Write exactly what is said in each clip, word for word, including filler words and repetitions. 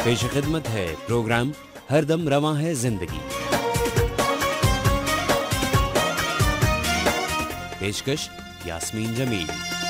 پیش خدمت ہے پروگرام ہر دم رواں ہے زندگی. پیشکش یاسمین جمیل.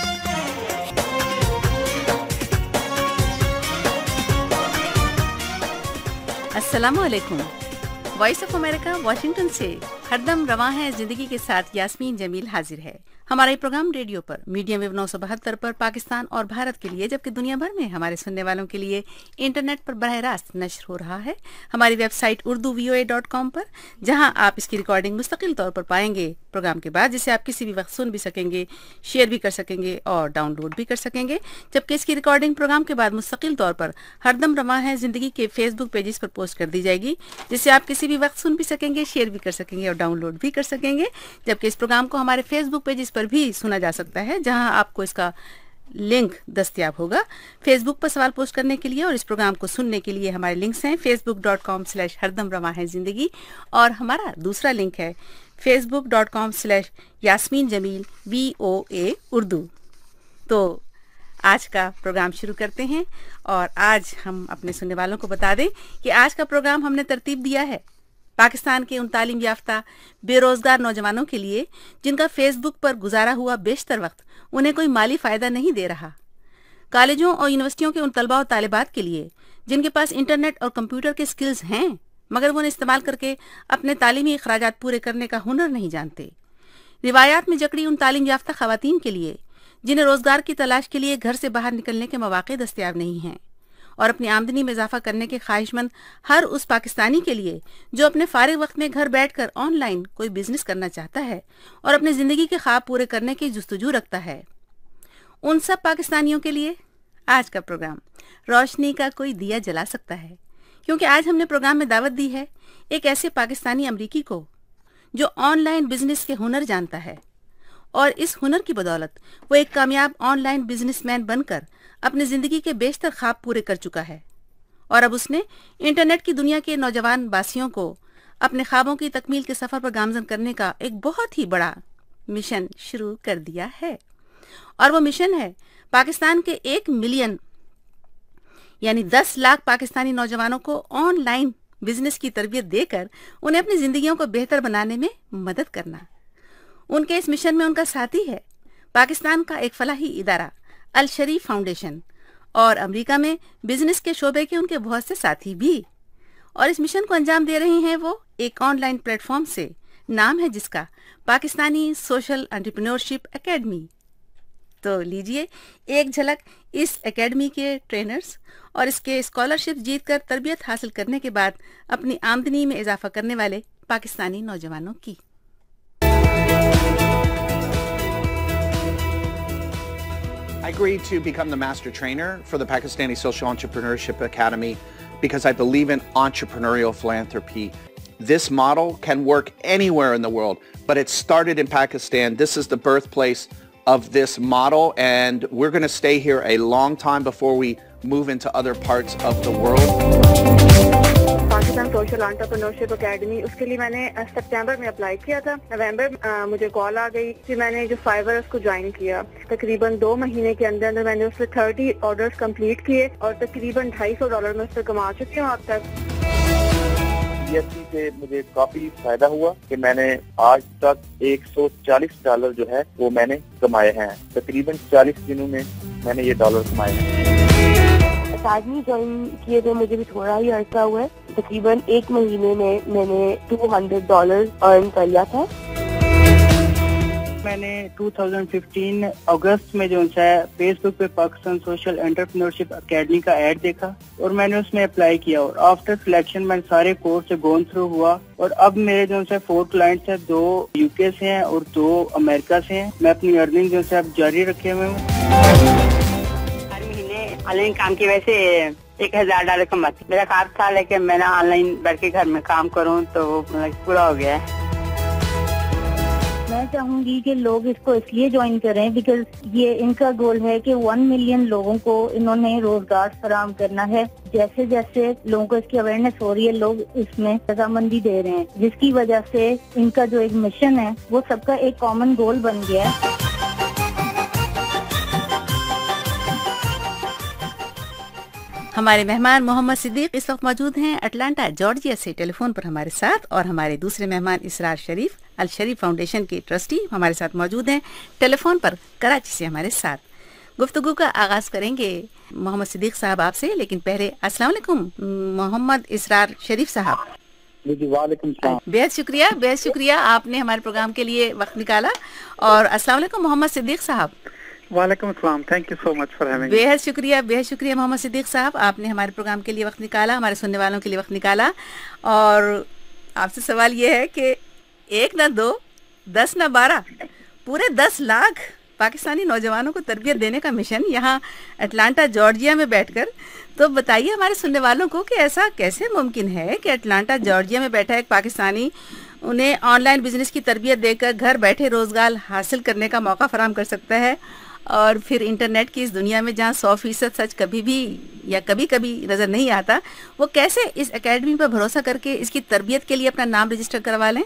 السلام علیکم. وائس آف امریکہ واشنگٹن سے ہر دم رواں ہے زندگی کے ساتھ یاسمین جمیل حاضر ہے. ہمارا یہ پروگرام ریڈیو پر میڈیم ویو نو سو بہتر پر پاکستان اور بھارت کے لیے، جبکہ دنیا بھر میں ہمارے سننے والوں کے لیے انٹرنیٹ پر براہ راست نشر ہو رہا ہے ہماری website Urdu V O A dot com پر، جہاں آپ اس کی ریکارڈنگ مستقل طور پر پائیں گے پروگرام کے بعد، جسے آپ کسی بھی وقت سن بھی سکیں گے، شیئر بھی کر سکیں گے اور ڈاؤن لوڈ بھی کر سکیں گے. جبکہ اس کی ریکارڈنگ پروگرام کے بعد مستقل طور پر ہر دم رواں ہے زندگی کے فیس بک پیجز پر پوسٹ کر دی جائے گی، جسے آپ کسی بھی وقت سن بھی سکیں گے، شیئر بھی کر سکیں گے اور ڈاؤن لوڈ بھی کر سکیں گے. جبکہ اس پروگرام کو ہمارے فیس بک پیجز پر بھی سنا جا سکتا ہے، جہاں آپ کو اس کا لنک دستیاب ہوگا. فیس بک پر سوال پوسٹ کرنے کے لیے اور اس پروگرام کو سننے کے لیے ہمارے لنکس ہیں Facebook dot com slash ہر دم رواں ہے زندگی، اور ہمارا دوسرا لنک ہے Facebook dot com slash Yasmeen Jamil V O A Urdu. تو آج کا پروگرام شروع کرتے ہیں، اور آج ہم اپنے سننے والوں کو بتا دیں کہ آج کا پروگرام ہم نے ترتیب دیا ہے پاکستان کے ان تعلیم یافتہ بے روزگار نوجوانوں کے لیے جن کا فیس بک پر گزارا ہوا بیشتر وقت انہیں کوئی مالی فائدہ نہیں دے رہا، کالجوں اور یونیورسٹیوں کے ان طلباء و طالبات کے لیے جن کے پاس انٹرنیٹ اور کمپیوٹر کے سکلز ہیں مگر وہ انہیں استعمال کر کے اپنے تعلیمی اخراجات پورے کرنے کا ہنر نہیں جانتے، روایات میں جکڑی ان تعلیم یافتہ خواتین کے لیے جنہیں روزگار کی تلاش کے لیے گھر سے باہر نکلنے کے مواقع دستیاب نہیں ہیں، اور اپنی آمدنی میں اضافہ کرنے کے خواہش مند ہر اس پاکستانی کے لیے جو اپنے فارغ وقت میں گھر بیٹھ کر آن لائن کوئی بزنس کرنا چاہتا ہے اور اپنے زندگی کے خواب پورے کرنے کی جستجو رکھتا ہے. ان سب پاکستانیوں کے لیے آج کا پروگرام روشنی کا کوئی دیا جلا سکتا ہے، کیونکہ آج ہم نے پروگرام میں دعوت دی ہے ایک ایسے پاکستانی امریکی کو جو آن لائن بزنس کے ہنر جانتا ہے، اور اس ہنر کی بدولت وہ ایک کامیاب آن لائن بزنس مین بن کر اپنی زندگی کے بیشتر خواب پورے کر چکا ہے، اور اب اس نے انٹرنیٹ کی دنیا کے نوجوان باسیوں کو اپنے خوابوں کی تکمیل کے سفر پر گامزن کرنے کا ایک بہت ہی بڑا مشن شروع کر دیا ہے. اور وہ مشن ہے پاکستان کے ایک ملین یعنی دس لاکھ پاکستانی نوجوانوں کو آن لائن بزنس کی تربیت دے کر انہیں اپنی زندگیوں کو بہتر بنانے میں مدد کرنا. ان کے اس مشن میں ان کا ساتھی ہے پاکستان کا ایک فلاحی ادارہ الشریف فاؤنڈیشن، اور امریکہ میں بزنس کے شعبے کے ان کے بہت سے ساتھی بھی، اور اس مشن کو انجام دے رہے ہیں وہ ایک آن لائن پلیٹ فارم سے، نام ہے جس کا پاکستانی سوشل انٹرپرینیورشپ اکیڈمی. تو لیجئے ایک جھلک اس اکیڈمی کے ٹرینرز اور اس کے اسکالرشپ جیت کر تربیت حاصل کرنے کے بعد اپنی آمدنی میں اضافہ کرنے والے پاکستانی نوجوانوں کی. I agreed to become the master trainer for the Pakistani Social Entrepreneurship Academy because I believe in entrepreneurial philanthropy. This model can work anywhere in the world, but it started in Pakistan. This is the birthplace of this model, and we're going to stay here a long time before we move into other parts of the world. Pakistan social entrepreneurship academy, اس کے لیے میں نے September میں apply کیا تھا. نومبر مجھے کال آ گئی، پھر میں نے جو فائیور اس کو جوائن کیا. تقریباً دو مہینے کے اندر اندر میں نے اس سے تھرٹی آرڈرز کمپلیٹ کیے اور تقریباً ڈھائی سو ڈالر میں اس سے کما چکی ہوں اب تک. پی ایس سی سے مجھے کافی فائدہ ہوا کہ میں نے آج تک ایک سو چالیس ڈالر جو ہے وہ میں نے کمائے ہیں. تقریباً چالیس دنوں میں میں نے یہ ڈالر کمائے ہیں. اکیڈمی جوائن کیے ہوئے مجھے بھی تھوڑا ہی عرصہ ہوا ہے، تقریباً ایک مہینے میں میں نے ٹو ہنڈریڈ ڈالر ارن کر لیا تھا. میں نے دو ہزار پندرہ اگست میں جو ہے فیس بک پہ پاکستان سوشل انٹرپرینورشپ اکیڈمی کا ایڈ دیکھا اور میں نے اس میں اپلائی کیا، اور آفٹر سلیکشن میں سارے کورس سے گون تھرو ہوا، اور اب میرے جو ہے فور کلائنٹس ہیں، دو یو کے سے ہیں اور دو امریکہ سے ہیں. میں اپنی ارننگ جو ہے اب جاری رکھے ہوئے ہوں. ہر مہینے آن لائن کام کی وجہ سے ایک ہزار ڈالر کماتی. میرا خواب تھا لیکن میں نے آن لائن بیٹھ کے گھر میں کام کروں تو وہ پورا ہو گیا ہے. میں چاہوں گی کہ لوگ اس کو اس لیے جوائن کریں بیکاز یہ ان کا گول ہے کہ ون ملین لوگوں کو انہوں نے روزگار فراہم کرنا ہے. جیسے جیسے لوگوں کو اس کی اویئرنیس ہو رہی ہے، لوگ اس میں رضامندی دے رہے ہیں، جس کی وجہ سے ان کا جو ایک مشن ہے وہ سب کا ایک کامن گول بن گیا ہے. ہمارے مہمان محمد صدیق اس وقت موجود ہیں اٹلانٹا جارجیا سے ٹیلی فون پر ہمارے ساتھ، اور ہمارے دوسرے مہمان اسرار شریف الشریف فاؤنڈیشن کے ٹرسٹی ہمارے ساتھ موجود ہیں ٹیلی فون پر کراچی سے ہمارے ساتھ۔ گفتگو کا آغاز کریں گے محمد صدیق صاحب آپ سے، لیکن پہلے السلام علیکم محمد اسرار شریف صاحب۔ جی وعلیکم السلام۔ بہت شکریہ بہت شکریہ آپ نے ہمارے پروگرام کے لیے وقت نکالا، اور السلام علیکم محمد صدیق صاحب۔ وعلیکم السلام، thank you so much for having. بہت شکریہ بہت شکریہ محمد صدیق صاحب، آپ نے ہمارے پروگرام کے لیے وقت نکالا، ہمارے سننے والوں کے لیے وقت نکالا، اور آپ سے سوال یہ ہے کہ ایک نہ دو، دس نہ بارہ، پورے دس لاکھ پاکستانی نوجوانوں کو تربیت دینے کا مشن یہاں اٹلانٹا جارجیا میں بیٹھ کر، تو بتائیے ہمارے سننے والوں کو کہ ایسا کیسے ممکن ہے کہ اٹلانٹا جارجیا میں بیٹھا ایک پاکستانی انہیں آن لائن بزنس کی تربیت دے کر گھر بیٹھے روزگار حاصل کرنے کا موقع فراہم کر سکتا ہے، اور پھر انٹرنیٹ کی اس دنیا میں جہاں سو فیصد سچ کبھی بھی یا کبھی کبھی نظر نہیں آتا، وہ کیسے اس اکیڈمی پر بھروسہ کر کے اس کی تربیت کے لیے اپنا نام رجسٹر کروا لیں؟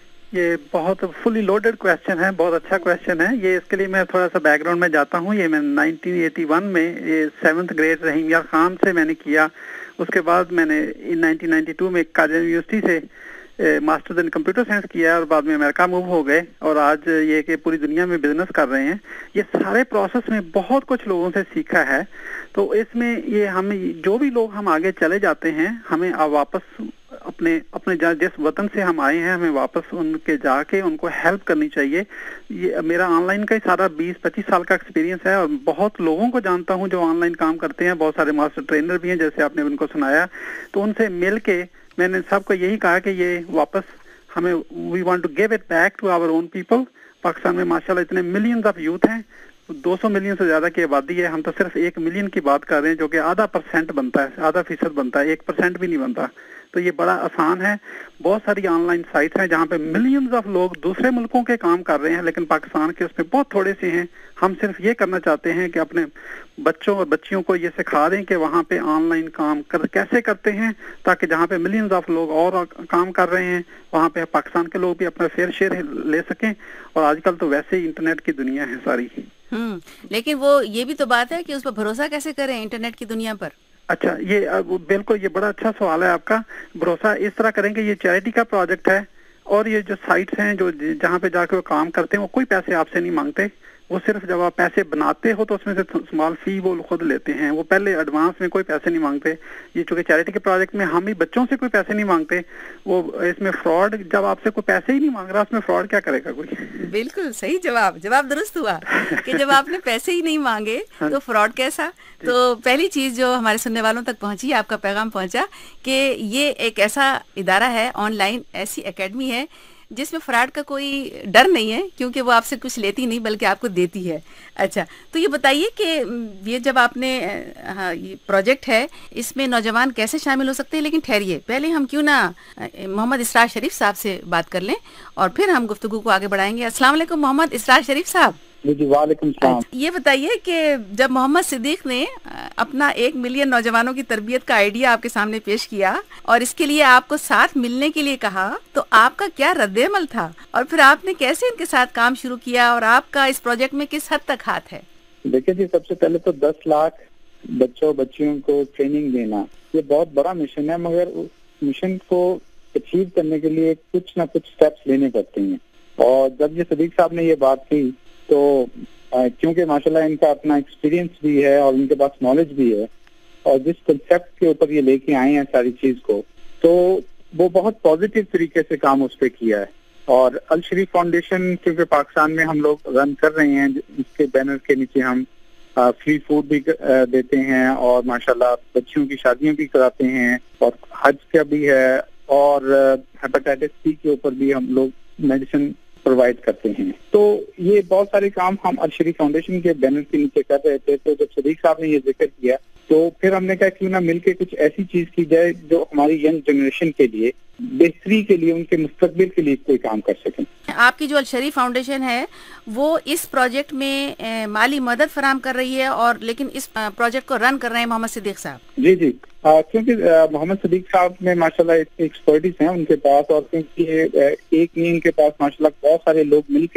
یہ بہت فلی لوڈڈ کویسچن ہے، بہت اچھا کویسچن ہے یہ۔ اس کے لیے میں تھوڑا سا بیک گراؤنڈ میں جاتا ہوں۔ یہ میں نائنٹین ایٹی ون میں یہ سیونتھ گریڈ رحیم یار خان سے میں نے کیا، اس کے بعد میں نے نائنٹین نائنٹی ٹو میں کاجن یونیورسٹی سے ماسٹرز ان کمپیوٹر سائنس کیا، اور بعد میں امریکہ موو ہو گئے، اور آج یہ کہ پوری دنیا میں بزنس کر رہے ہیں۔ یہ سارے پروسیس میں بہت کچھ لوگوں سے سیکھا ہے، تو اس میں یہ ہم جو بھی لوگ ہم آگے چلے جاتے ہیں، ہمیں واپس اپنے اپنے جس وطن سے ہم آئے ہیں ہمیں واپس ان کے جا کے ان کو ہیلپ کرنی چاہیے۔ یہ میرا آن لائن کا سارا بیس پچیس سال کا ایکسپیرینس ہے، اور بہت لوگوں کو جانتا ہوں جو آن لائن کام کرتے ہیں، بہت سارے ماسٹر ٹرینر بھی ہیں جیسے آپ نے ان کو سنایا، تو ان سے مل کے میں نے سب کو یہی کہا کہ یہ واپس ہمیں we want to give it back to our own people. Pakistan میں ماشاءاللہ اتنے ملینز آف یوتھ ہیں، دو سو ملین سے زیادہ کی آبادی ہے، ہم تو صرف ایک ملین کی بات کر رہے ہیں، جو کہ آدھا پرسینٹ بنتا ہے، آدھا فیصد بنتا ہے، ایک پرسینٹ بھی نہیں بنتا۔ تو یہ بڑا آسان ہے، بہت ساری آن لائن سائٹس ہیں جہاں پہ ملینز آف لوگ دوسرے ملکوں کے کام کر رہے ہیں، لیکن پاکستان کے اس میں بہت تھوڑے سے ہیں۔ ہم صرف یہ کرنا چاہتے ہیں کہ اپنے بچوں اور بچیوں کو یہ سکھا دیں کہ وہاں پہ آن لائن کام کر کیسے کرتے ہیں، تاکہ جہاں پہ ملینز آف لوگ اور کام کر رہے ہیں وہاں پہ پاکستان کے لوگ بھی اپنا فیئر شیئر لے سکیں۔ اور آج کل تو ویسے ہی انٹرنیٹ کی دنیا ہے ساری۔ ہوں لیکن وہ یہ بھی تو بات ہے کہ اس پر بھروسہ کیسے کریں انٹرنیٹ کی دنیا پر؟ اچھا، یہ بالکل یہ بڑا اچھا سوال ہے آپ کا۔ بھروسہ اس طرح کریں کہ یہ چیریٹی کا پروجیکٹ ہے، اور یہ جو سائٹس ہیں جو جہاں پہ جا کے وہ کام کرتے ہیں وہ کوئی پیسے آپ سے نہیں مانگتے، وہ صرف جب آپ پیسے بناتے ہو تو اس میں سے اسمال فی وہ خود لیتے ہیں، وہ پہلے ایڈوانس میں کوئی پیسے نہیں مانگتے۔ یہ چونکہ چیریٹی کے پروجیکٹ میں ہم بھی بچوں سے کوئی پیسے نہیں مانگتے، وہ اس میں فراڈ، جب آپ سے کوئی پیسے ہی نہیں مانگ رہا اس میں فراڈ کیا کرے گا کوئی؟ بالکل صحیح جواب جواب درست ہوا کہ جب آپ نے پیسے ہی نہیں مانگے تو فراڈ کیسا؟ تو پہلی چیز جو ہمارے سننے والوں تک پہنچی، آپ کا پیغام پہنچا کہ یہ ایک ایسا ادارہ ہے، آن لائن ایسی اکیڈمی ہے جس میں فراڈ کا کوئی ڈر نہیں ہے، کیونکہ وہ آپ سے کچھ لیتی نہیں بلکہ آپ کو دیتی ہے۔ اچھا، تو یہ بتائیے کہ یہ جب آپ نے ہاں یہ پروجیکٹ ہے اس میں نوجوان کیسے شامل ہو سکتے ہیں؟ لیکن ٹھہریے، پہلے ہم کیوں نہ محمد اسرار شریف صاحب سے بات کر لیں اور پھر ہم گفتگو کو آگے بڑھائیں گے۔ السلام علیکم محمد اسرار شریف صاحب۔ جی وعلیکم السلام۔ یہ بتائیے کہ جب محمد صدیق نے اپنا ایک ملین نوجوانوں کی تربیت کا آئیڈیا آپ کے سامنے پیش کیا اور اس کے لیے آپ کو ساتھ ملنے کے لیے کہا، تو آپ کا کیا رد عمل تھا، اور پھر آپ نے کیسے ان کے ساتھ کام شروع کیا، اور آپ کا اس پروجیکٹ میں کس حد تک ہاتھ ہے؟ دیکھیں جی، سب سے پہلے تو دس لاکھ بچوں بچیوں کو ٹریننگ دینا یہ بہت بڑا مشن ہے، مگر اس مشن کو اچیو کرنے کے لیے کچھ نہ کچھ سٹیپس لینے پڑتے ہیں۔ اور جب یہ صدیق صاحب نے یہ بات کی تو کیونکہ ماشاءاللہ ان کا اپنا ایکسپیرینس بھی ہے اور ان کے پاس نالج بھی ہے، اور جس کنسیپٹ کے اوپر یہ لے کے آئے ہیں ساری چیز کو، تو وہ بہت پازیٹیو طریقے سے کام اس پہ کیا ہے۔ اور الشریف فاؤنڈیشن کیونکہ پاکستان میں ہم لوگ رن کر رہے ہیں، اس کے بینر کے نیچے ہم فری فوڈ بھی دیتے ہیں، اور ماشاءاللہ بچیوں کی شادیاں بھی کراتے ہیں، اور حج کا بھی ہے، اور ہیپاٹائٹس سی کے اوپر بھی ہم لوگ میڈیسن پرووائڈ کرتے ہیں۔ تو یہ بہت سارے کام ہم الشریف فاؤنڈیشن کے بینر کے نیچے کر رہے تھے، تو جب صدیق صاحب نے یہ ذکر کیا تو پھر ہم نے کہا کیوں نہ مل کے کچھ ایسی چیز کی جائے جو ہماری ینگ جنریشن کے لیے بہتری کے لیے، ان کے مستقبل کے لیے کوئی کام کر سکیں۔ آپ کی جو الشریف فاؤنڈیشن ہے وہ اس پروجیکٹ میں مالی مدد فراہم کر رہی ہے، اور لیکن اس پروجیکٹ کو رن کر رہے ہیں محمد صدیق صاحب۔ جی جی، کیونکہ محمد صدیق صاحب میں ماشاءاللہ ایکسپرٹیز ہیں ان کے پاس، اور کیونکہ ایک نہیں ان کے پاس ماشاءاللہ بہت سارے لوگ مل کے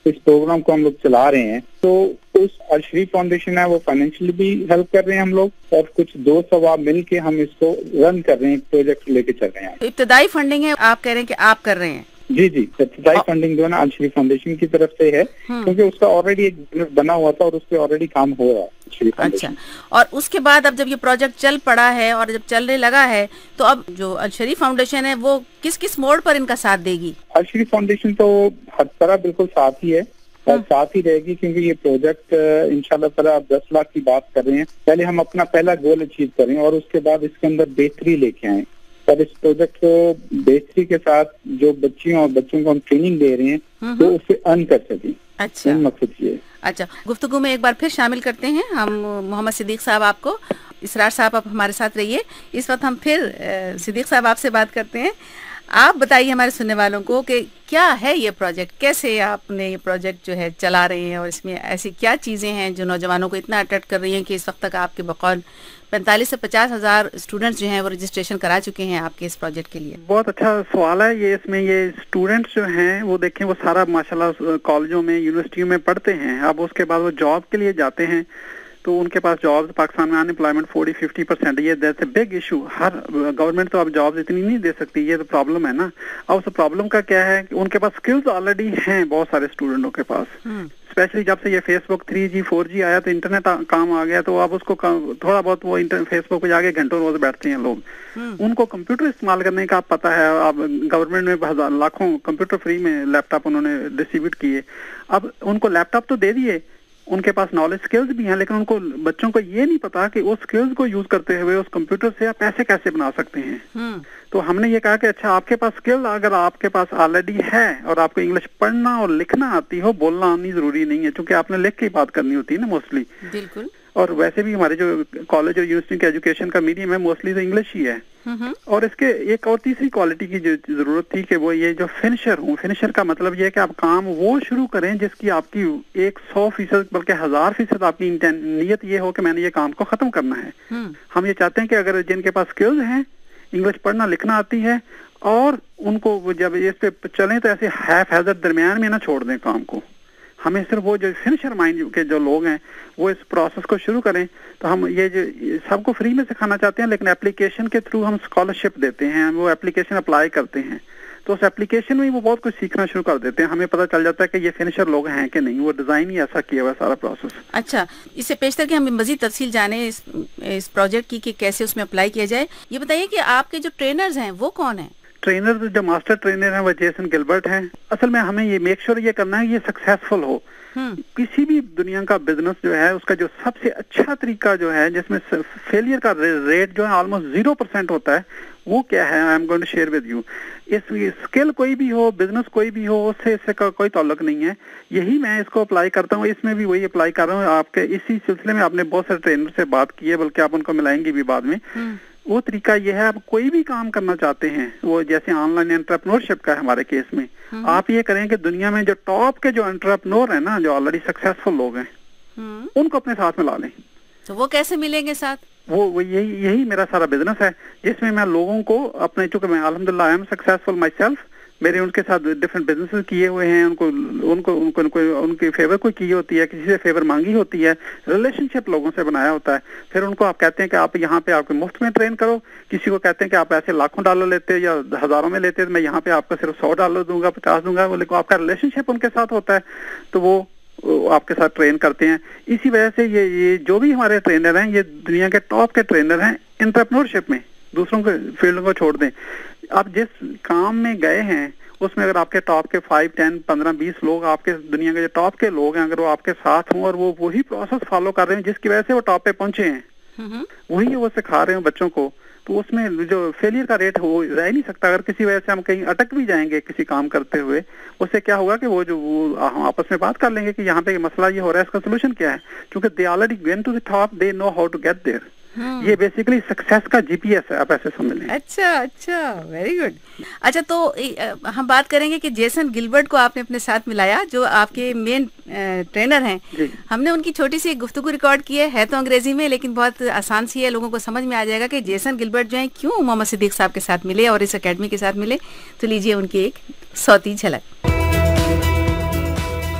इस प्रोग्राम को हम लोग चला रहे हैं, तो उस अल-शरीफ फाउंडेशन है वो फाइनेंशियली भी हेल्प कर रहे हैं हम लोग, और कुछ दोस्त सवाब मिल के हम इसको रन कर रहे हैं, प्रोजेक्ट लेके चल रहे हैं। इब्तदाई फंडिंग है, आप कह रहे हैं कि आप कर रहे हैं? जी जी, इब्तदाई फंडिंग जो है ना अल-शरीफ फाउंडेशन की तरफ से है, क्योंकि उसका ऑलरेडी एक बिजनेस बना हुआ था और उस पर ऑलरेडी काम हो रहा है। अच्छा, और उसके बाद अब जब ये प्रोजेक्ट चल पड़ा है और जब चलने लगा है, तो अब जो अल-शरीफ फाउंडेशन है वो किस किस मोड पर इनका साथ देगी? अल-शरीफ फाउंडेशन तो हर तरह बिल्कुल साथ ही है और साथ ही रहेगी, क्योंकि ये प्रोजेक्ट इंशाल्लाह ताला आप दस लाख की बात कर रहे हैं, पहले हम अपना पहला गोल अचीव करें और उसके बाद इसके अंदर बेहतरी लेके आए। और इस प्रोजेक्ट को बेहतरी के साथ जो बच्चियों और बच्चों को हम ट्रेनिंग दे रहे हैं तो उससे अर्न कर सकें। अच्छा, मकसद ये। अच्छा, गुफ्तगू में एक बार फिर शामिल करते हैं हम मोहम्मद सिद्दीक साहब आपको। इसरार साहब आप हमारे साथ रहिए। इस वक्त हम फिर सिद्दीक साहब आपसे बात करते हैं। आप बताइए हमारे सुनने वालों को कि क्या है ये प्रोजेक्ट, कैसे आपने ये प्रोजेक्ट जो है चला रहे हैं और इसमें ऐसी क्या चीज़ें हैं जो नौजवानों को इतना अट्रैक्ट कर रही हैं कि इस वक्त तक आपके बकौल पैंतालीस से पचास हजार स्टूडेंट्स जो हैं वो रजिस्ट्रेशन करा चुके हैं आपके इस प्रोजेक्ट के लिए? बहुत अच्छा सवाल है ये। इसमें ये स्टूडेंट्स जो हैं वो देखें वो सारा माशाल्लाह कॉलेजों में यूनिवर्सिटियों में पढ़ते हैं। अब उसके बाद वो जॉब के लिए जाते हैं तो उनके पास जॉब्स, पाकिस्तान में अनएम्प्लॉयमेंट फोर्टी फिफ्टी परसेंट, ये दैट्स अ बिग इशू। हर गवर्नमेंट तो अब जॉब्स इतनी नहीं दे सकती, ये तो प्रॉब्लम है ना। अब उस प्रॉब्लम का क्या है कि उनके पास स्किल्स ऑलरेडी हैं बहुत सारे स्टूडेंटों के पास, स्पेशली जब से ये Facebook three G four G आया तो इंटरनेट काम आ गया, तो अब उसको थोड़ा बहुत वो फेसबुक पे जाके घंटों रोज बैठते हैं लोग। उनको कंप्यूटर इस्तेमाल करने का पता है। अब गवर्नमेंट में हजार लाखों कंप्यूटर फ्री में लैपटॉप उन्होंने डिस्ट्रीब्यूट किए। अब उनको लैपटॉप तो दे दिए, उनके पास नॉलेज स्किल्स भी हैं, लेकिन उनको बच्चों को ये नहीं पता कि उस स्किल्स को यूज करते हुए उस कंप्यूटर से आप पैसे कैसे बना सकते हैं। तो हमने ये कहा कि अच्छा आपके पास स्किल अगर आपके पास ऑलरेडी है और आपको इंग्लिश पढ़ना और लिखना आती हो, बोलना आनी जरूरी नहीं है, क्योंकि आपने लिख के बात करनी होती है ना मोस्टली। बिल्कुल। और वैसे भी हमारे जो कॉलेज और यूनिवर्सिटी के एजुकेशन का मीडियम है मोस्टली तो इंग्लिश ही है। और इसके एक और तीसरी क्वालिटी की जो जरूरत थी कि वो ये जो फिनिशर हूँ, फिनिशर का मतलब ये है कि आप काम वो शुरू करें जिसकी आपकी एक सौ फीसद बल्कि हजार फीसद आपकी नीयत ये हो कि मैंने ये काम को खत्म करना है। हम ये चाहते हैं कि अगर जिनके पास स्किल्स हैं, इंग्लिश पढ़ना लिखना आती है और उनको जब इस पे चलें तो ऐसे हैफ हैजर्ड दरमियान में ना छोड़ दें काम को। हमें सिर्फ वो जो फिनिशर माइंड के जो लोग हैं वो इस प्रोसेस को शुरू करें। तो हम ये जो सबको फ्री में सिखाना चाहते हैं, लेकिन एप्लीकेशन के थ्रू हम स्कॉलरशिप देते हैं, वो एप्लीकेशन अप्लाई करते हैं, तो उस एप्लीकेशन में वो बहुत कुछ सीखना शुरू कर देते हैं। हमें पता चल जाता है कि ये फिनिशर लोग हैं कि नहीं, वो डिजाइन ही ऐसा किया हुआ है सारा प्रोसेस। अच्छा, इससे पेशतर कि हम मजीद तफसील जाने इस, इस प्रोजेक्ट की कि कैसे उसमें अप्लाई किया जाए, ये बताइए कि आपके जो ट्रेनर्स हैं वो कौन है? ट्रेनर जो मास्टर ट्रेनर हैं वो जेसन गिलबर्ट हैं। असल में हमें ये मेक श्योर ये करना है ये सक्सेसफुल हो। किसी भी दुनिया का बिजनेस जो है उसका जो सबसे अच्छा तरीका जो है जिसमें फेलियर का रेट जो है ऑलमोस्ट जीरो परसेंट होता है, वो क्या है? I am going to share with you. इस स्किल कोई भी हो, बिजनेस कोई भी हो, उससे इससे का कोई ताल्लुक नहीं है। यही मैं इसको अप्लाई करता हूँ, इसमें भी वही अप्लाई कर रहा हूँ। आपके इसी सिलसिले में आपने बहुत सारे ट्रेनर से बात की है, बल्कि आप उनको मिलाएंगे भी बाद में। वो तरीका ये है, आप कोई भी काम करना चाहते हैं, वो जैसे ऑनलाइन एंटरप्रेन्योरशिप का है हमारे केस में, आप ये करें कि दुनिया में जो टॉप के जो एंटरप्रेन्योर है ना, जो ऑलरेडी सक्सेसफुल लोग हैं, उनको अपने साथ मिला लें। तो वो कैसे मिलेंगे साथ? वो, वो यही यही मेरा सारा बिजनेस है, जिसमें मैं लोगों को अपने, चूंकि मैं अल्हम्दुलिल्लाह I am successful myself, मेरे उनके साथ डिफरेंट बिजनेसेस किए हुए हैं, उनको उनको उनको उनको उनकी फेवर कोई की होती है, किसी से फेवर मांगी होती है, रिलेशनशिप लोगों से बनाया होता है। फिर उनको आप कहते हैं कि आप यहाँ पे आपको मुफ्त में ट्रेन करो, किसी को कहते हैं कि आप ऐसे लाखों डॉलर लेते हो या हजारों में लेते हो, मैं यहाँ पे आपको सिर्फ सौ डॉलर दूंगा, पचास दूंगा, वो लेकिन आपका रिलेशनशिप उनके साथ होता है, तो वो आपके साथ ट्रेन करते हैं। इसी वजह से ये ये जो भी हमारे ट्रेनर हैं, ये दुनिया के टॉप के ट्रेनर हैं एंटरप्रेन्योरशिप में। दूसरों के फील्ड को छोड़ दें, आप जिस काम में गए हैं उसमें अगर आपके टॉप के फाइव टेन पंद्रह बीस लोग आपके दुनिया के जो टॉप के लोग हैं, अगर वो आपके साथ हों और वो वही प्रोसेस फॉलो कर रहे हैं जिसकी वजह से वो टॉप पे पहुंचे हैं, वही वो सिखा रहे हैं बच्चों को, तो उसमें जो फेलियर का रेट हो रह नहीं सकता। अगर किसी वजह से हम कहीं अटक भी जाएंगे किसी काम करते हुए, उससे क्या होगा कि वो जो वो हम आपस में बात कर लेंगे कि यहाँ पे मसला ये हो रहा है, इसका सोल्यूशन क्या है, क्योंकि they already went to the top, they know how to get there. ये बेसिकली सक्सेस का जीपीएस है, आप ऐसे समझ लें। अच्छा अच्छा, वेरी गुड। अच्छा, तो हम बात करेंगे कि जेसन गिलबर्ट को आपने अपने साथ मिलाया, जो आपके मेन ट्रेनर हैं। हमने उनकी छोटी सी एक गुफ्तगू रिकॉर्ड की है, है तो अंग्रेजी में लेकिन बहुत आसान सी है, लोगों को समझ में आ जाएगा कि जेसन गिलबर्ट जो है क्यों मोहम्मद सिद्दीक साहब के साथ मिले और इस अकेडमी के साथ मिले। तो लीजिए उनकी एक सौती झलक।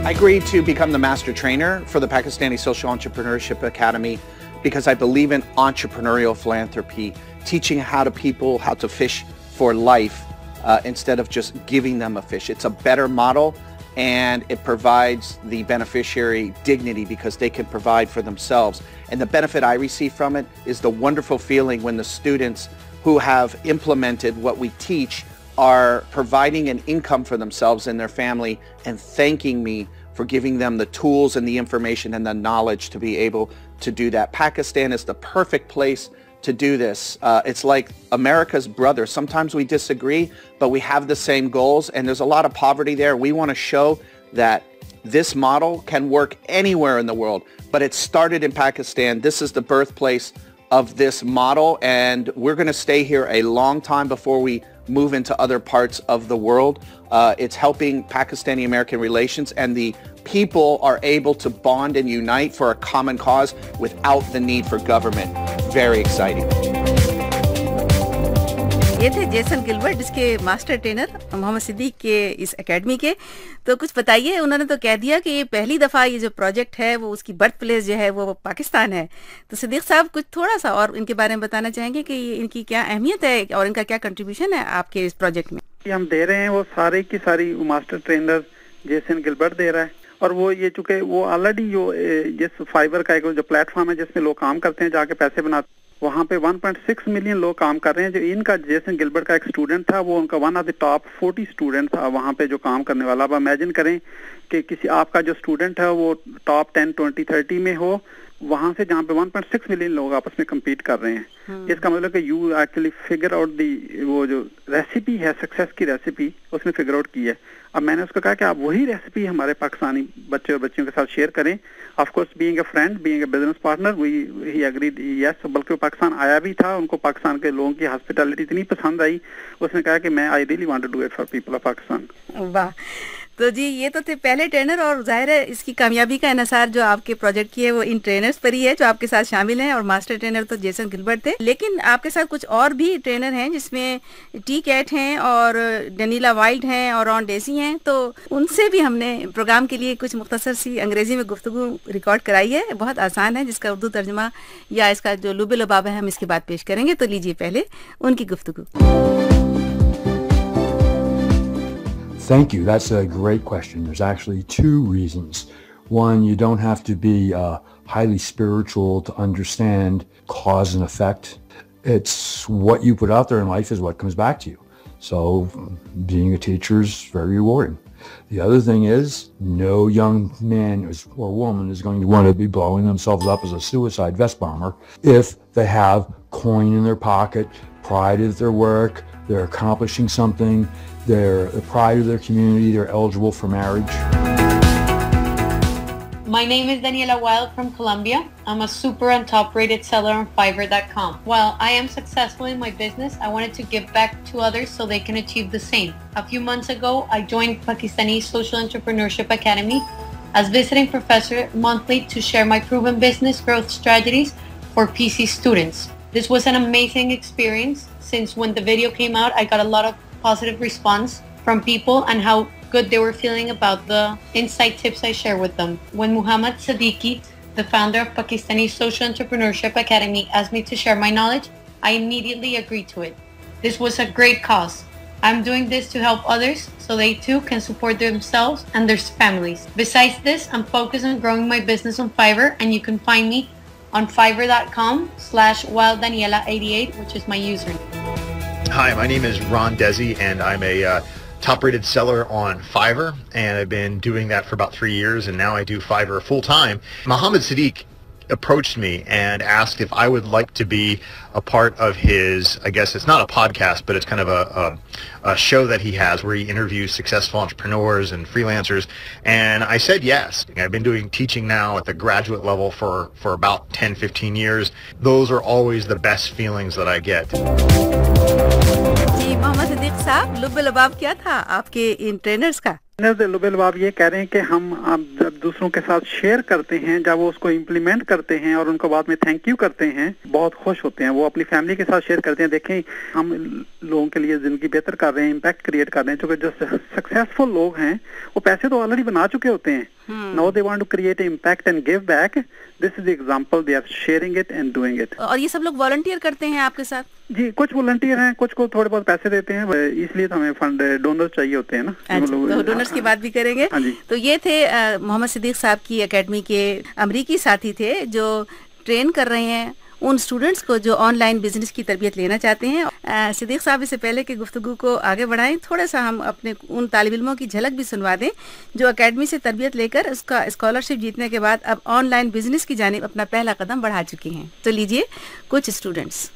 I agreed to become the master trainer for the Pakistani Social Entrepreneurship Academy because I believe in entrepreneurial philanthropy, teaching how to people how to fish for life uh, instead of just giving them a fish. It's a better model, and it provides the beneficiary dignity because they can provide for themselves. And the benefit I receive from it is the wonderful feeling when the students who have implemented what we teach are providing an income for themselves and their family and thanking me for giving them the tools and the information and the knowledge to be able to do that. Pakistan is the perfect place to do this. Uh, it's like America's brother. Sometimes we disagree, but we have the same goals, and there's a lot of poverty there. We want to show that this model can work anywhere in the world, but it started in Pakistan. This is the birthplace of this model, and we're going to stay here a long time before we move into other parts of the world. Uh, it's helping Pakistani-American relations, and the people are able to bond and unite for a common cause without the need for government. Very exciting. یہ تھے Jason Gilbert جس کے master trainer محمد صدیق کے اس academy کے. تو کچھ بتائیے, انہوں نے تو کہہ دیا کہ یہ پہلی دفعہ یہ جو پروجیکٹ ہے وہ اس کی برتھ پلیس جو ہے وہ پاکستان ہے. تو صدیق صاحب کچھ تھوڑا سا اور ان کے بارے میں بتانا چاہیں گے کہ ان کی کیا اہمیت ہے اور ان کا کیا کنٹریبیوشن ہے آپ کے اس پروجیکٹ میں؟ ہم دے رہے ہیں وہ سارے کی ساری ماسٹر ٹرینر جیسن گلبرٹ دے رہا ہے, اور وہ یہ چونکہ وہ آلریڈی جو جس فائبر کا ایک جو پلیٹ فارم ہے جس میں لوگ کام کرتے ہیں جا کے پیسے بناتے ہیں, وہاں پہ ون پوائنٹ سکس ملین لوگ کام کر رہے ہیں. جو ان کا جیسن گلبرٹ کا ایک اسٹوڈنٹ تھا, وہ ان کا one of the top forty student تھا وہاں پہ جو کام کرنے والا. اب امیجن کریں کہ کسی آپ کا جو اسٹوڈنٹ ہے وہ ٹاپ ٹین ٹوینٹی تھرٹی میں ہو, وہاں سے جہاں پہ ون پوائنٹ سکس ملین لوگ آپس میں کمپیٹ کر رہے ہیں. اس کا مطلب کہ you actually figure out the وہ جو ریسیپی ہے سکسیس کی ریسیپی اس میں فگر آؤٹ کی ہے. اب میں نے اس کو کہا کہ آپ وہی ریسیپی ہمارے پاکستانی بچے اور بچیوں کے ساتھ شیئر کریں. Of course being a friend, being a business partner, we he agreed yes. بلکہ وہ پاکستان آیا بھی تھا, ان کو پاکستان کے لوگوں کی ہاسپٹیلٹی اتنی پسند آئی, اس نے کہا کہ میں I really want to do it for people of Pakistan. واہ. تو جی یہ تو تھے پہلے ٹرینر, اور ظاہر ہے اس کی کامیابی کا انحصار جو آپ کے پروجیکٹ کی ہے وہ ان ٹرینرز پر ہی ہے جو آپ کے ساتھ شامل ہیں, اور ماسٹر ٹرینر تو جیسن گلبرٹ تھے. لیکن آپ کے ساتھ کچھ اور بھی ٹرینر ہیں جس میں ٹی کیٹ ہیں اور ڈنیلا وائلڈ ہیں اور رون ڈیسی ہیں. تو ان سے بھی ہم نے پروگرام کے لیے کچھ مختصر سی انگریزی میں گفتگو ریکارڈ کرائی ہے, بہت آسان ہے, جس کا اردو ترجمہ یا اس کا جو لب لباب ہے ہم اس کے بعد پیش کریں گے. تو لیجیے پہلے ان کی گفتگو. Thank you. That's a great question. There's actually two reasons. One, you don't have to be uh, highly spiritual to understand cause and effect. It's what you put out there in life is what comes back to you. So being a teacher is very rewarding. The other thing is, no young man or woman is going to want to be blowing themselves up as a suicide vest bomber if they have coin in their pocket, pride of their work, they're accomplishing something, they're the pride of their community, they're eligible for marriage. My name is Daniela Wild from Colombia. I'm a super and top rated seller on Fiverr dot com. While I am successful in my business, I wanted to give back to others so they can achieve the same. A few months ago, I joined Pakistani Social Entrepreneurship Academy as visiting professor monthly to share my proven business growth strategies for P C students. This was an amazing experience since when the video came out, I got a lot of positive response from people and how good they were feeling about the insight tips I share with them. When Muhammad Siddiqui, the founder of Pakistani Social Entrepreneurship Academy, asked me to share my knowledge, I immediately agreed to it. This was a great cause. I'm doing this to help others so they too can support themselves and their families. Besides this, I'm focused on growing my business on Fiverr, and you can find me on Fiverr dot com slash Wild Daniela eighty-eight, which is my username. Hi, my name is Ron Desi, and I'm a uh, top-rated seller on Fiverr, and I've been doing that for about three years, and now I do Fiverr full-time. Muhammad Siddiq approached me and asked if I would like to be a part of his, I guess it's not a podcast, but it's kind of a, a, a show that he has where he interviews successful entrepreneurs and freelancers, and I said yes. I've been doing teaching now at the graduate level for, for about ten, fifteen years. Those are always the best feelings that I get. جی محمد صدیق صاحب, لب لباب کیا تھا آپ کے ان trainers کا؟ लुबेल आप ये कह रहे हैं कि हम आप जब दूसरों के साथ शेयर करते हैं, जब वो उसको इम्प्लीमेंट करते हैं और उनको बाद में थैंक यू करते हैं, बहुत खुश होते हैं, वो अपनी फैमिली के साथ शेयर करते हैं, देखें हम लोगों के लिए जिंदगी बेहतर कर रहे हैं, इम्पैक्ट क्रिएट कर रहे हैं। क्योंकि जो सक्सेसफुल लोग हैं वो पैसे तो ऑलरेडी बना चुके होते हैं, now they want to create impact and give back, this is the example, they are sharing it and doing it. और ये सब लोग वॉलंटियर करते हैं आपके साथ? जी, कुछ वॉलंटियर हैं, कुछ को थोड़े बहुत पैसे देते हैं, इसलिए तो हमें फंड डोनर्स चाहिए होते हैं ना। तो डोनर्स की बात भी करेंगे। तो ये थे मोहम्मद सिद्दीक साहब की एकेडमी के अमरीकी साथी थे जो ट्रेन कर रहे हैं उन स्टूडेंट्स को जो ऑनलाइन बिजनेस की तरबियत लेना चाहते हैं। सिद्दीक साहब, इससे पहले कि गुफ्तगू को आगे बढ़ाएं, थोड़ा सा हम अपने उन तालिब इल्मों की झलक भी सुनवा दें जो एकेडमी से तरबियत लेकर उसका स्कॉलरशिप जीतने के बाद अब ऑनलाइन बिजनेस की जानिब अपना पहला कदम बढ़ा चुके हैं। तो लीजिए कुछ स्टूडेंट्स।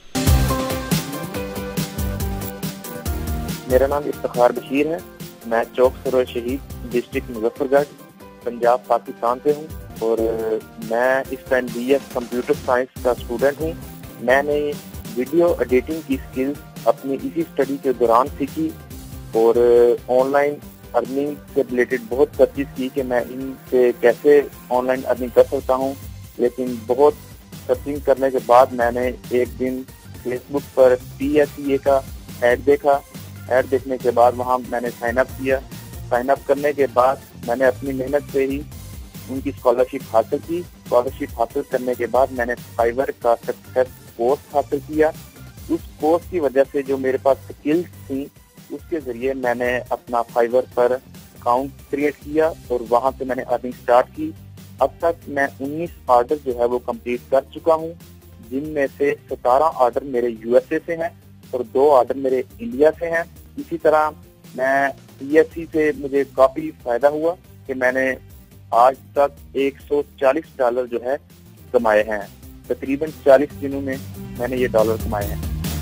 मेरा नाम इफ्तिखार बशीर है, मैं चौक सरोवर शहीद डिस्ट्रिक्ट मुजफ्फरगढ़ पंजाब पाकिस्तान से हूँ और मैं इस time B S computer science का स्टूडेंट हूँ। मैंने वीडियो एडिटिंग की स्किल्स अपनी इसी स्टडी के दौरान सीखी और ऑनलाइन अर्निंग से रिलेटेड बहुत सर्चेस की कि मैं इनसे कैसे ऑनलाइन अर्निंग कर सकता हूँ। लेकिन बहुत सर्चिंग करने के बाद मैंने एक दिन फेसबुक पर पी एस ई ए का ऐड देखा। ऐड देखने के बाद वहाँ मैंने साइन अप किया। साइन अप करने के बाद मैंने अपनी मेहनत से ही उनकी स्कॉलरशिप हासिल की। स्कॉलरशिप हासिल करने के बाद मैंने फाइवर का सक्सेस कोर्स हासिल किया। उस कोर्स की वजह से जो मेरे पास स्किल्स थी उसके जरिए मैंने अपना फाइवर पर अकाउंट क्रिएट किया और वहाँ से मैंने अर्निंग स्टार्ट की। अब तक मैं उन्नीस ऑर्डर जो है वो कंप्लीट कर चुका हूँ, जिनमें से सतारह ऑर्डर मेरे यूएसए से हैं और दो ऑर्डर मेरे इंडिया से हैं। इसी तरह मैं पी एस सी से मुझे काफी फायदा हुआ कि मैंने आज तक एक सौ चालीस डॉलर जो है कमाए हैं। तकरीबन चालीस दिनों में मैंने ये डॉलर कमाए हैं।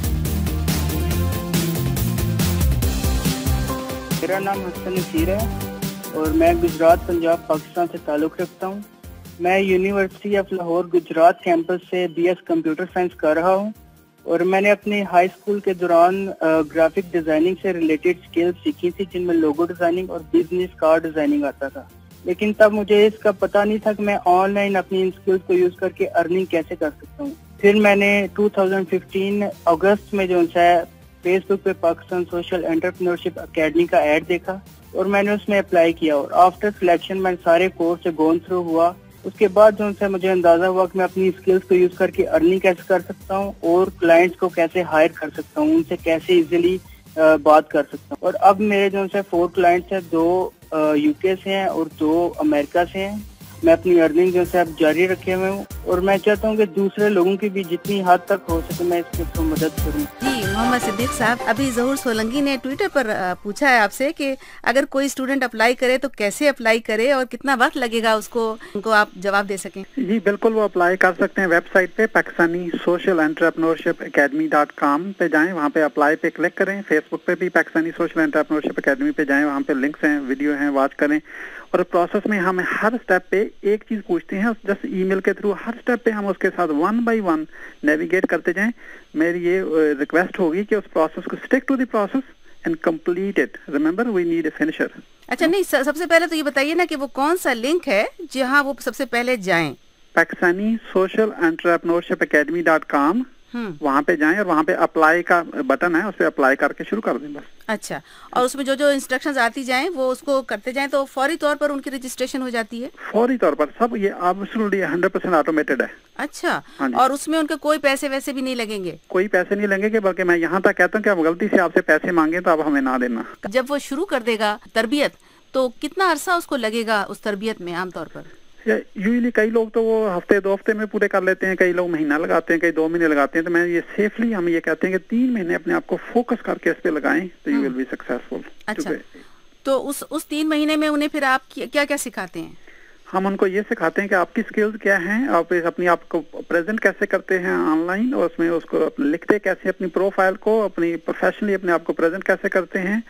मेरा नाम हसन नसीर है और मैं गुजरात पंजाब पाकिस्तान से ताल्लुक़ रखता हूँ। मैं university of Lahore Gujrat campus से बी एस कंप्यूटर साइंस कर रहा हूँ और मैंने अपनी हाई स्कूल के दौरान ग्राफिक डिजाइनिंग से रिलेटेड स्किल्स सीखी थी, जिनमें लोगो डिजाइनिंग और बिजनेस कार्ड डिजाइनिंग आता था। लेकिन तब मुझे इसका पता नहीं था कि मैं ऑनलाइन अपनी इन स्किल्स को यूज करके अर्निंग कैसे कर सकता हूँ। फिर मैंने दो हज़ार पंद्रह अगस्त में जो है फेसबुक पे पाकिस्तान सोशल एंटरप्रेन्योरशिप एकेडमी का ऐड देखा और मैंने उसमें अप्लाई किया और आफ्टर सिलेक्शन मैं सारे कोर्स से गोन थ्रू हुआ। उसके बाद जो उनसे मुझे अंदाजा हुआ कि मैं अपनी स्किल्स को यूज करके अर्निंग कैसे कर सकता हूँ और क्लाइंट्स को कैसे हायर कर सकता हूँ, उनसे कैसे इजीली बात कर सकता हूँ। और अब मेरे जो उनसे फोर क्लाइंट्स हैं, दो यूके से हैं और दो अमेरिका से हैं। मैं अपनी अर्निंग जो है अब जारी रखे हुए हूँ और मैं चाहता हूँ कि दूसरे लोगों की भी जितनी हद तक हो सके मैं इसके थ्रू मदद करूँ। जी मोहम्मद सिद्दीक साहब, अभी ज़हूर सोलंकी ने ट्विटर पर पूछा है आपसे कि अगर कोई स्टूडेंट अप्लाई करे तो कैसे अप्लाई करे और कितना वक्त लगेगा उसको, उनको आप जवाब दे सकें। जी बिल्कुल, वो अप्लाई कर सकते हैं वेबसाइट पे Pakistani social entrepreneurship academy dot com पे जाएं, वहाँ पे अप्लाई पे क्लिक करें। फेसबुक पे भी पाकिस्तानी सोशल एंटरप्रेन्योरशिप एकेडमी पे जाएं, वहाँ पे लिंक्स हैं, वीडियो हैं, वॉच करें। और प्रोसेस में हम हर स्टेप पे एक चीज पूछते हैं, जस्ट ईमेल के थ्रू हर स्टेप पे हम उसके साथ वन बाय वन नेविगेट करते जाएं। मेरी ये रिक्वेस्ट होगी कि उस प्रोसेस को stick to the process and complete it. Remember we need a finisher. अच्छा, नहीं सबसे पहले तो ये बताइए ना कि वो कौन सा लिंक है जहाँ वो सबसे पहले जाएं। Pakistani social entrepreneurship academy dot com, वहाँ पे जाएं और वहाँ पे अप्लाई का बटन है, उस पे अप्लाई करके शुरू कर दें बस। अच्छा, और उसमें जो जो इंस्ट्रक्शंस आती जाएं वो उसको करते जाएं तो फौरी तौर पर उनकी रजिस्ट्रेशन हो जाती है। फौरी तौर पर सब ये एब्सोल्युटली हंड्रेड परसेंट ऑटोमेटेड है। अच्छा, और उसमें उनके कोई पैसे वैसे भी नहीं लगेंगे? कोई पैसे नहीं लगेंगे, बल्कि मैं यहाँ तक कहता हूँ कि आप गलती से आपसे पैसे मांगे तो आप हमें ना देना। जब वो शुरू कर देगा तरबियत तो कितना अरसा उसको लगेगा उस तरबियत में आमतौर पर? यूजुअली कई लोग तो वो हफ्ते दो हफ्ते में पूरे कर लेते हैं, कई लोग महीना लगाते हैं, कई दो महीने लगाते हैं। तो मैं ये सेफली हम ये कहते हैं कि तीन महीने अपने आप को फोकस करके इस पे लगाएं तो यू विल बी सक्सेसफुल। अच्छा, तो उस उस तीन महीने में उन्हें फिर आप क्या क्या सिखाते हैं? हम उनको ये सिखाते हैं कि आपकी स्किल्स क्या हैं, आप अपनी आप को प्रेजेंट कैसे करते हैं ऑनलाइन, और उसमें उसको लिखते कैसे अपनी प्रोफाइल को, अपनी प्रोफेशनली अपने आप को प्रेजेंट कैसे करते हैं,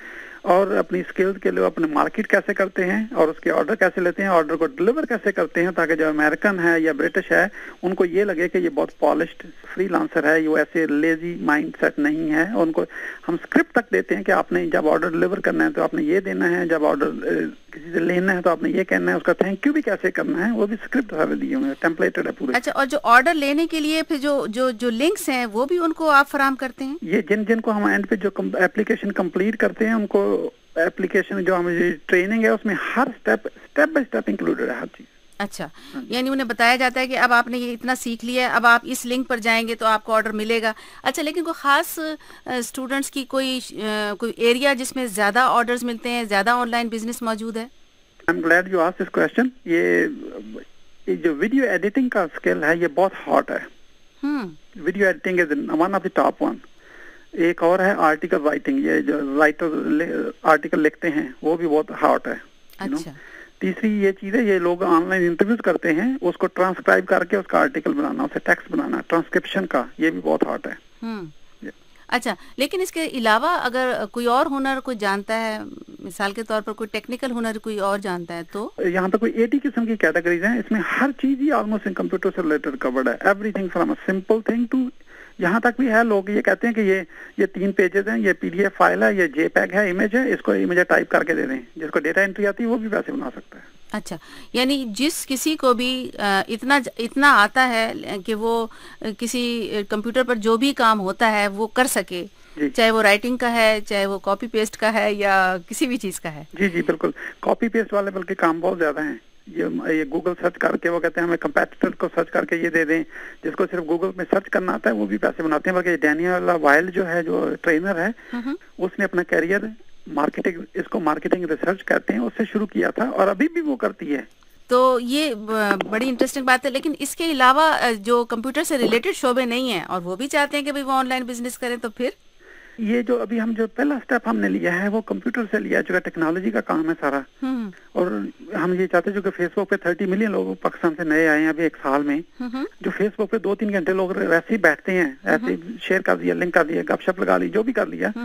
اور اپنی اسکلز کے لیے اپنے مارکیٹ کیسے کرتے ہیں اور اس کے آرڈر کیسے لیتے ہیں, آرڈر کو ڈلیور کیسے کرتے ہیں, تاکہ جو امریکن ہے یا برٹش ہے ان کو یہ لگے کہ یہ بہت پالشڈ فری لانسر ہے, یہ ایسے لیزی مائنڈ سیٹ نہیں ہے. ان کو ہم اسکرپٹ تک دیتے ہیں کہ آپ نے جب آرڈر ڈلیور کرنا ہے تو آپ نے یہ دینا ہے, جب آرڈر کسی سے لینا ہے تو آپ نے یہ کہنا ہے, اس کا تھینک یو بھی کیسے کرنا ہے وہ بھی اسکرپٹ سارے دیے ہوئے ہیں, ٹیمپلیٹڈ ہے پورے. اچھا, اور جو آرڈر لینے کے لیے پھر جو جو جو لنکس ہیں وہ بھی ان کو آپ فراہم کرتے ہیں؟ یہ جن جن کو ہم اینڈ پہ جو اپلیکیشن کمپلیٹ کرتے ہیں ان کو اپلیکیشن جو ہم ٹریننگ ہے اس میں ہر step step by step included ہے ہر چیز. اچھا, یعنی انہیں بتایا جاتا ہے کہ اب آپ نے یہ اتنا سیکھ لیا ہے, اب آپ اس لنک پر جائیں گے تو آپ کو آرڈر ملے گا. اچھا, لیکن کوئی خاص اسٹوڈنٹس کی کوئی کوئی ایریا جس میں زیادہ آرڈرز ملتے ہیں, زیادہ آن لائن بزنس موجود ہے؟ I'm glad you asked this question. یہ جو ویڈیو ایڈیٹنگ کا اسکل ہے یہ بہت ہاٹ ہے. Video editing is one of the top one. ایک اور ہے آرٹیکل رائٹنگ, یہ جو رائٹر آرٹیکل لکھتے ہیں وہ بھی بہت ہاٹ ہے. اچھا. تیسری یہ چیز ہے, یہ لوگ آن لائن انٹرویوز کرتے ہیں, اس کو ٹرانسکرائب کر کے اس کا آرٹیکل بنانا, اسے ٹیکسٹ بنانا, ٹرانسکرپشن کا, یہ بھی بہت ہاٹ ہے. اچھا, لیکن اس کے علاوہ اگر کوئی اور ہنر کوئی جانتا ہے, مثال کے طور پر کوئی ٹیکنیکل ہنر کوئی اور جانتا ہے تو یہاں پہ کوئی ایٹی قسم کی کیٹیگریز ہیں, اس میں ہر چیز ہی آلموسٹ کمپیوٹر سے ریلیٹڈ کورڈ ہے. Everything from a simple thing to, یہاں تک بھی ہے لوگ یہ کہتے ہیں کہ یہ یہ تین پیجز ہیں, یہ پی ڈی ایف فائل ہے, یہ جے پیگ ہے, امیج ہے, اس کو امیج ٹائپ کر کے دے دیں. جس کو ڈیٹا انٹری آتی ہے وہ بھی ویسے بنا سکتا ہے. اچھا, یعنی جس کسی کو بھی اتنا اتنا آتا ہے کہ وہ کسی کمپیوٹر پر جو بھی کام ہوتا ہے وہ کر سکے, چاہے وہ رائٹنگ کا ہے, چاہے وہ کاپی پیسٹ کا ہے, یا کسی بھی چیز کا ہے. جی جی بالکل, کاپی پیسٹ والے بلکہ کام بہت زیادہ ہیں. یہ یہ گوگل سرچ کر کے وہ کہتے ہیں ہمیں کمپیٹیٹر کو سرچ کر کے یہ دے دیں, جس کو صرف گوگل میں سرچ کرنا آتا ہے وہ بھی پیسے بناتے ہیں. بلکہ ڈینیل وائل جو ہے, جو ٹرینر ہے, اس نے اپنا کیریئر مارکیٹنگ, اس کو مارکیٹنگ ریسرچ کہتے ہیں, اس سے شروع کیا تھا اور ابھی بھی وہ کرتی ہے. تو یہ بڑی انٹرسٹنگ بات ہے. لیکن اس کے علاوہ جو کمپیوٹر سے ریلیٹڈ شعبے نہیں ہیں اور وہ بھی چاہتے ہیں کہ وہ آن لائن بزنس کریں, تو پھر یہ جو ابھی ہم جو پہلا اسٹیپ ہم نے لیا ہے وہ کمپیوٹر سے لیا, جو ٹیکنالوجی کا کام ہے سارا. اور ہم یہ چاہتے ہیں جو کہ فیس بک پہ تھرٹی ملین لوگ پاکستان سے نئے آئے ہیں ابھی ایک سال میں, جو فیس بک پہ دو تین گھنٹے لوگ ویسے ہی بیٹھتے ہیں, ایسے شیئر کر دیا, لنک کر دیا, گپ شپ لگا لی, جو بھی کر لیا,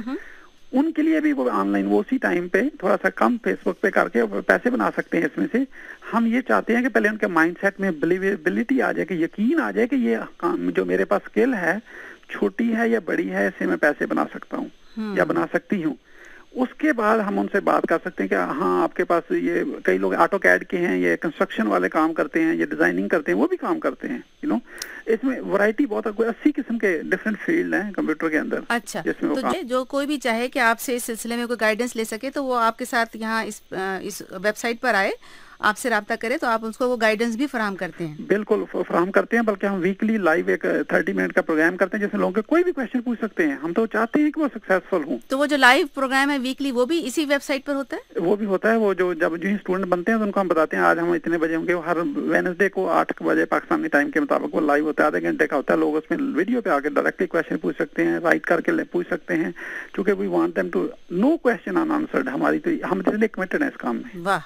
ان کے لیے بھی وہ آن لائن وہ اسی ٹائم پہ تھوڑا سا کم فیس بک پہ کر کے پیسے بنا سکتے ہیں. اس میں سے ہم یہ چاہتے ہیں کہ پہلے ان کے مائنڈ سیٹ میں بلیویبلٹی آ جائے, کہ یقین آ جائے کہ یہ کام جو میرے پاس اسکل ہے, چھوٹی ہے یا بڑی ہے, اس سے میں پیسے بنا سکتا ہوں یا بنا سکتی ہوں. اس کے بعد ہم ان سے بات کر سکتے ہیں کہ ہاں آپ کے پاس یہ کئی لوگ آٹو کیڈ کے ہیں, یہ کنسٹرکشن والے کام کرتے ہیں, یہ ڈیزائننگ کرتے ہیں, وہ بھی کام کرتے ہیں. یو نو اس میں ورائٹی بہت ہے, کوئی اسی قسم کے ڈفرینٹ فیلڈ ہیں کمپیوٹر کے اندر. اچھا, تو جو کوئی بھی چاہے کہ آپ سے اس سلسلے میں کوئی گائیڈنس لے سکے تو وہ آپ کے ساتھ یہاں اس اس ویب سائٹ پر آئے, آپ سے رابطہ کرے, تو آپ اس کو وہ گائیڈنس بھی فراہم کرتے ہیں؟ بالکل فراہم کرتے ہیں, بلکہ ہم ویکلی لائیو ایک تھرٹی منٹ کا پروگرام کرتے ہیں جس میں لوگوں کے کوئی بھی کوشچن پوچھ سکتے ہیں. ہم تو چاہتے ہیں کہ وہ سکسیسفل ہوں. تو وہ جو لائیو پروگرام ہے ویکلی وہ بھی اسی ویب سائٹ پر ہوتا ہے؟ وہ بھی ہوتا ہے. وہ جو جب جو اسٹوڈنٹ بنتے ہیں تو ان کو ہم بتاتے ہیں آج ہم اتنے بجے ہوں گے. ہر وینسڈے کو آٹھ بجے پاکستانی ٹائم کے مطابق وہ لائیو ہوتا ہے, آدھے گھنٹے کا ہوتا ہے. لوگ اس میں ویڈیو پہ آ کے ڈائریکٹلی کوشچن پوچھ سکتے ہیں, رائٹ کر کے پوچھ سکتے ہیں, کیونکہ we want them to know question in answered. ہماری تو ہم اس لیے کمیٹڈ ہیں اس کام میں. واہ.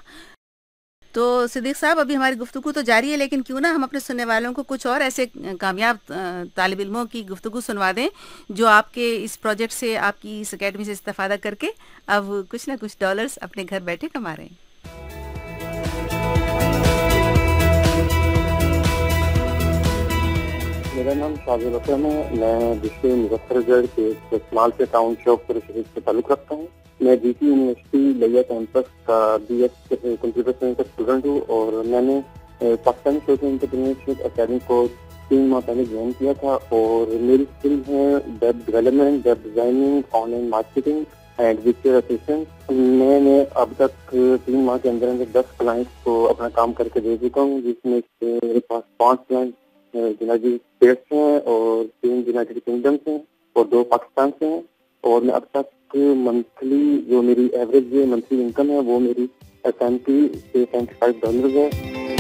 تو صدیق صاحب, ابھی ہماری گفتگو تو جاری ہے, لیکن کیوں نہ ہم اپنے سننے والوں کو کچھ اور ایسے کامیاب طالب علموں کی گفتگو سنوا دیں جو آپ کے اس پروجیکٹ سے, آپ کی اس اکیڈمی سے استفادہ کر کے اب کچھ نہ کچھ ڈالرز اپنے گھر بیٹھے کما رہے ہیں. میرا نام شاہد اکرم ہے. میں ڈسٹرکٹ مظفر گڑھ کے استعمال سے ٹاؤن چوک پر شریف سے تعلق رکھتا ہوں. میں ڈی ٹی یونیورسٹی لیا کیمپس کا بی ایس کمپیوٹر سائنس کا اسٹوڈنٹ ہوں, اور میں نے پاکستانی سوشل انٹرپرینیورشپ اکیڈمی کو تین ماہ پہلے جوائن کیا تھا. اور میری اسکل ہے web development, web designing, online marketing and virtual assistant. میں نے اب تک تین ماہ کے اندر اندر دس کلائنٹس کو اپنا کام کر کے دے چکا ہوں, جس میں سے میرے پاس پانچ کلائنٹ یونائٹیڈ اسٹیٹس ہیں اور تین یونائٹیڈ کنگڈم سے اور دو پاکستان سے ہیں. اور میں اب تک منتھلی جو میری ایوریج منتھلی انکم ہے وہ میری سیونٹی سے سیونٹی فائیو ڈالرز ہے.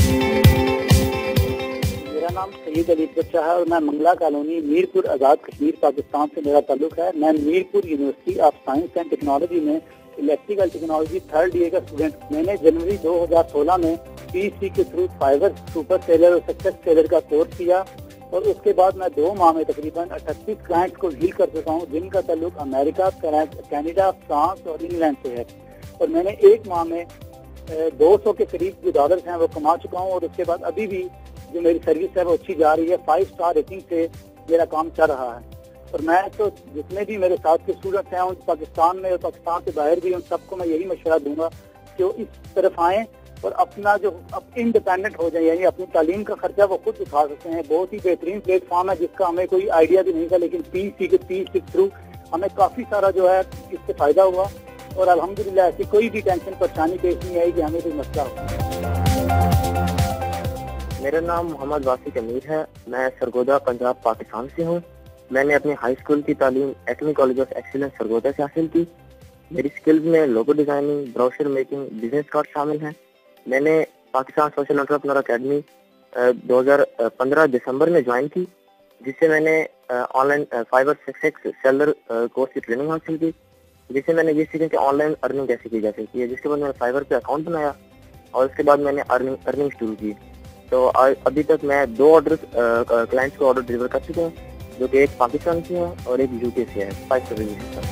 میرا نام سید علی بچہ ہے اور میں منگلا کالونی میرپور آزاد کشمیر پاکستان سے میرا تعلق ہے. میں Mirpur university of science and technology میں الیکٹریکل ٹیکنالوجی تھرڈ ایئر کا اسٹوڈنٹ. میں نے جنوری دو ہزار سولہ میں پی سی کے تھرو فائبر سپر سیلر اور سکسیس سیلر کا کورس کیا. اور اس کے بعد میں دو ماہ میں تقریباً اٹھتیس کلائنٹس کو ڈیل کر چکا ہوں جن کا تعلق امریکہ، کینیڈا، فرانس اور انگلینڈ سے ہے، اور میں نے ایک ماہ میں دو سو کے قریب جو ڈالرز ہیں وہ کما چکا ہوں، اور اس کے بعد ابھی بھی جو میری سروس ہے وہ اچھی جا رہی ہے، فائیو اسٹار ریٹنگ سے میرا کام چل رہا ہے۔ اور میں تو جتنے بھی میرے ساتھ کے اسٹوڈنٹس ہیں ان پاکستان میں اور پاکستان سے باہر بھی، ان سب کو میں یہی مشورہ دوں گا کہ وہ اس طرف آئیں اور اپنا جو انڈیپینڈنٹ ہو جائیں، یعنی اپنی تعلیم کا خرچہ وہ خود اٹھا سکتے ہیں۔ بہت ہی بہترین پلیٹ فارم ہے جس کا ہمیں کوئی آئیڈیا بھی نہیں تھا، لیکن پی سی کے پی کے تھرو ہمیں کافی سارا جو ہے اس سے فائدہ ہوا، اور الحمدللہ ایسی کوئی بھی ٹینشن پریشانی پیش نہیں آئی کہ ہمیں کوئی مسئلہ ہو۔ میرا نام محمد واسق امیر ہے، میں سرگودا پنجاب پاکستان سے ہوں۔ میں نے اپنی ہائی اسکول کی تعلیم ایٹمی کالج آف ایکسیلنس سرگودا سے حاصل کی۔ میری سکلز میں logo designing, brochure making, business card شامل ہیں۔ میں نے پاکستان سوشل انٹرپرینور اکیڈمی دو ہزار پندرہ دسمبر میں جوائن کی، جس سے میں نے online Fiverr six X seller course کی ٹریننگ حاصل کی، جس سے میں نے یہ سیکھا کہ آن لائن ارننگ کیسے کی جا سکتی ہے۔ جس کے بعد میں نے فائبر پہ اکاؤنٹ بنایا اور اس کے بعد میں نے ارننگ ارننگ شروع کی۔ تو ابھی تک میں دو آرڈر کلائنٹس کو آرڈر ڈلیور کر چکا ہوں، جو کہ ایک پاکستان سے ہے اور ایک یو کے سے ہے، فائیو سروس۔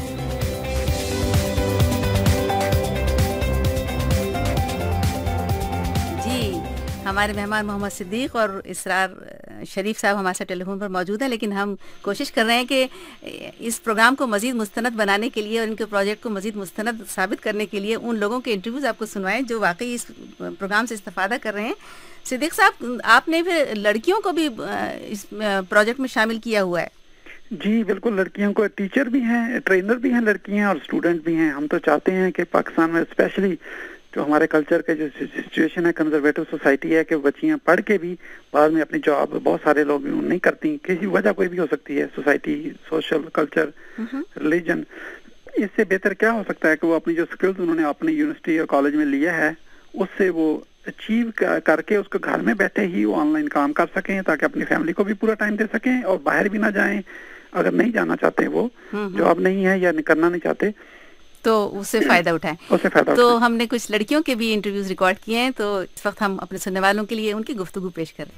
ہمارے مہمان محمد صدیق اور اسرار شریف صاحب ہمارے ساتھ ٹیلی فون پر موجود ہیں، لیکن ہم کوشش کر رہے ہیں کہ اس پروگرام کو مزید مستند بنانے کے لیے اور ان کے پروجیکٹ کو مزید مستند ثابت کرنے کے لیے ان لوگوں کے انٹرویوز آپ کو سنوائیں جو واقعی اس پروگرام سے استفادہ کر رہے ہیں۔ صدیق صاحب، آپ نے پھر لڑکیوں کو بھی اس پروجیکٹ میں شامل کیا ہوا ہے؟ جی بالکل، لڑکیوں کو ٹیچر بھی ہیں، ٹرینر بھی ہیں لڑکیاں، اور اسٹوڈنٹ بھی ہیں۔ ہم تو چاہتے ہیں کہ پاکستان میں اسپیشلی جو ہمارے کلچر کے جو سچویشن ہے، کنزرویٹو سوسائٹی ہے، کہ بچیاں پڑھ کے بھی بعد میں اپنی جاب بہت سارے لوگ نہیں کرتی، کسی وجہ کوئی بھی ہو سکتی ہے، سوسائٹی، سوشل، کلچر، ریلیجن۔ اس سے بہتر کیا ہو سکتا ہے کہ وہ اپنی جو سکلز انہوں نے اپنی یونیورسٹی اور کالج میں لیا ہے اس سے وہ اچیو کر کے اس کو گھر میں بیٹھے ہی وہ آن لائن کام کر سکیں، تاکہ اپنی فیملی کو بھی پورا ٹائم دے سکیں اور باہر بھی نہ جائیں۔ اگر نہیں جانا چاہتے، وہ جاب نہیں ہے یا کرنا نہیں چاہتے، تو اس سے فائدہ اٹھائیں۔ اس سے فائدہ تو ہم نے کچھ لڑکیوں کے بھی انٹرویوز ریکارڈ کیے ہیں، تو اس وقت ہم اپنے سننے والوں کے لیے ان کی گفتگو پیش کریں۔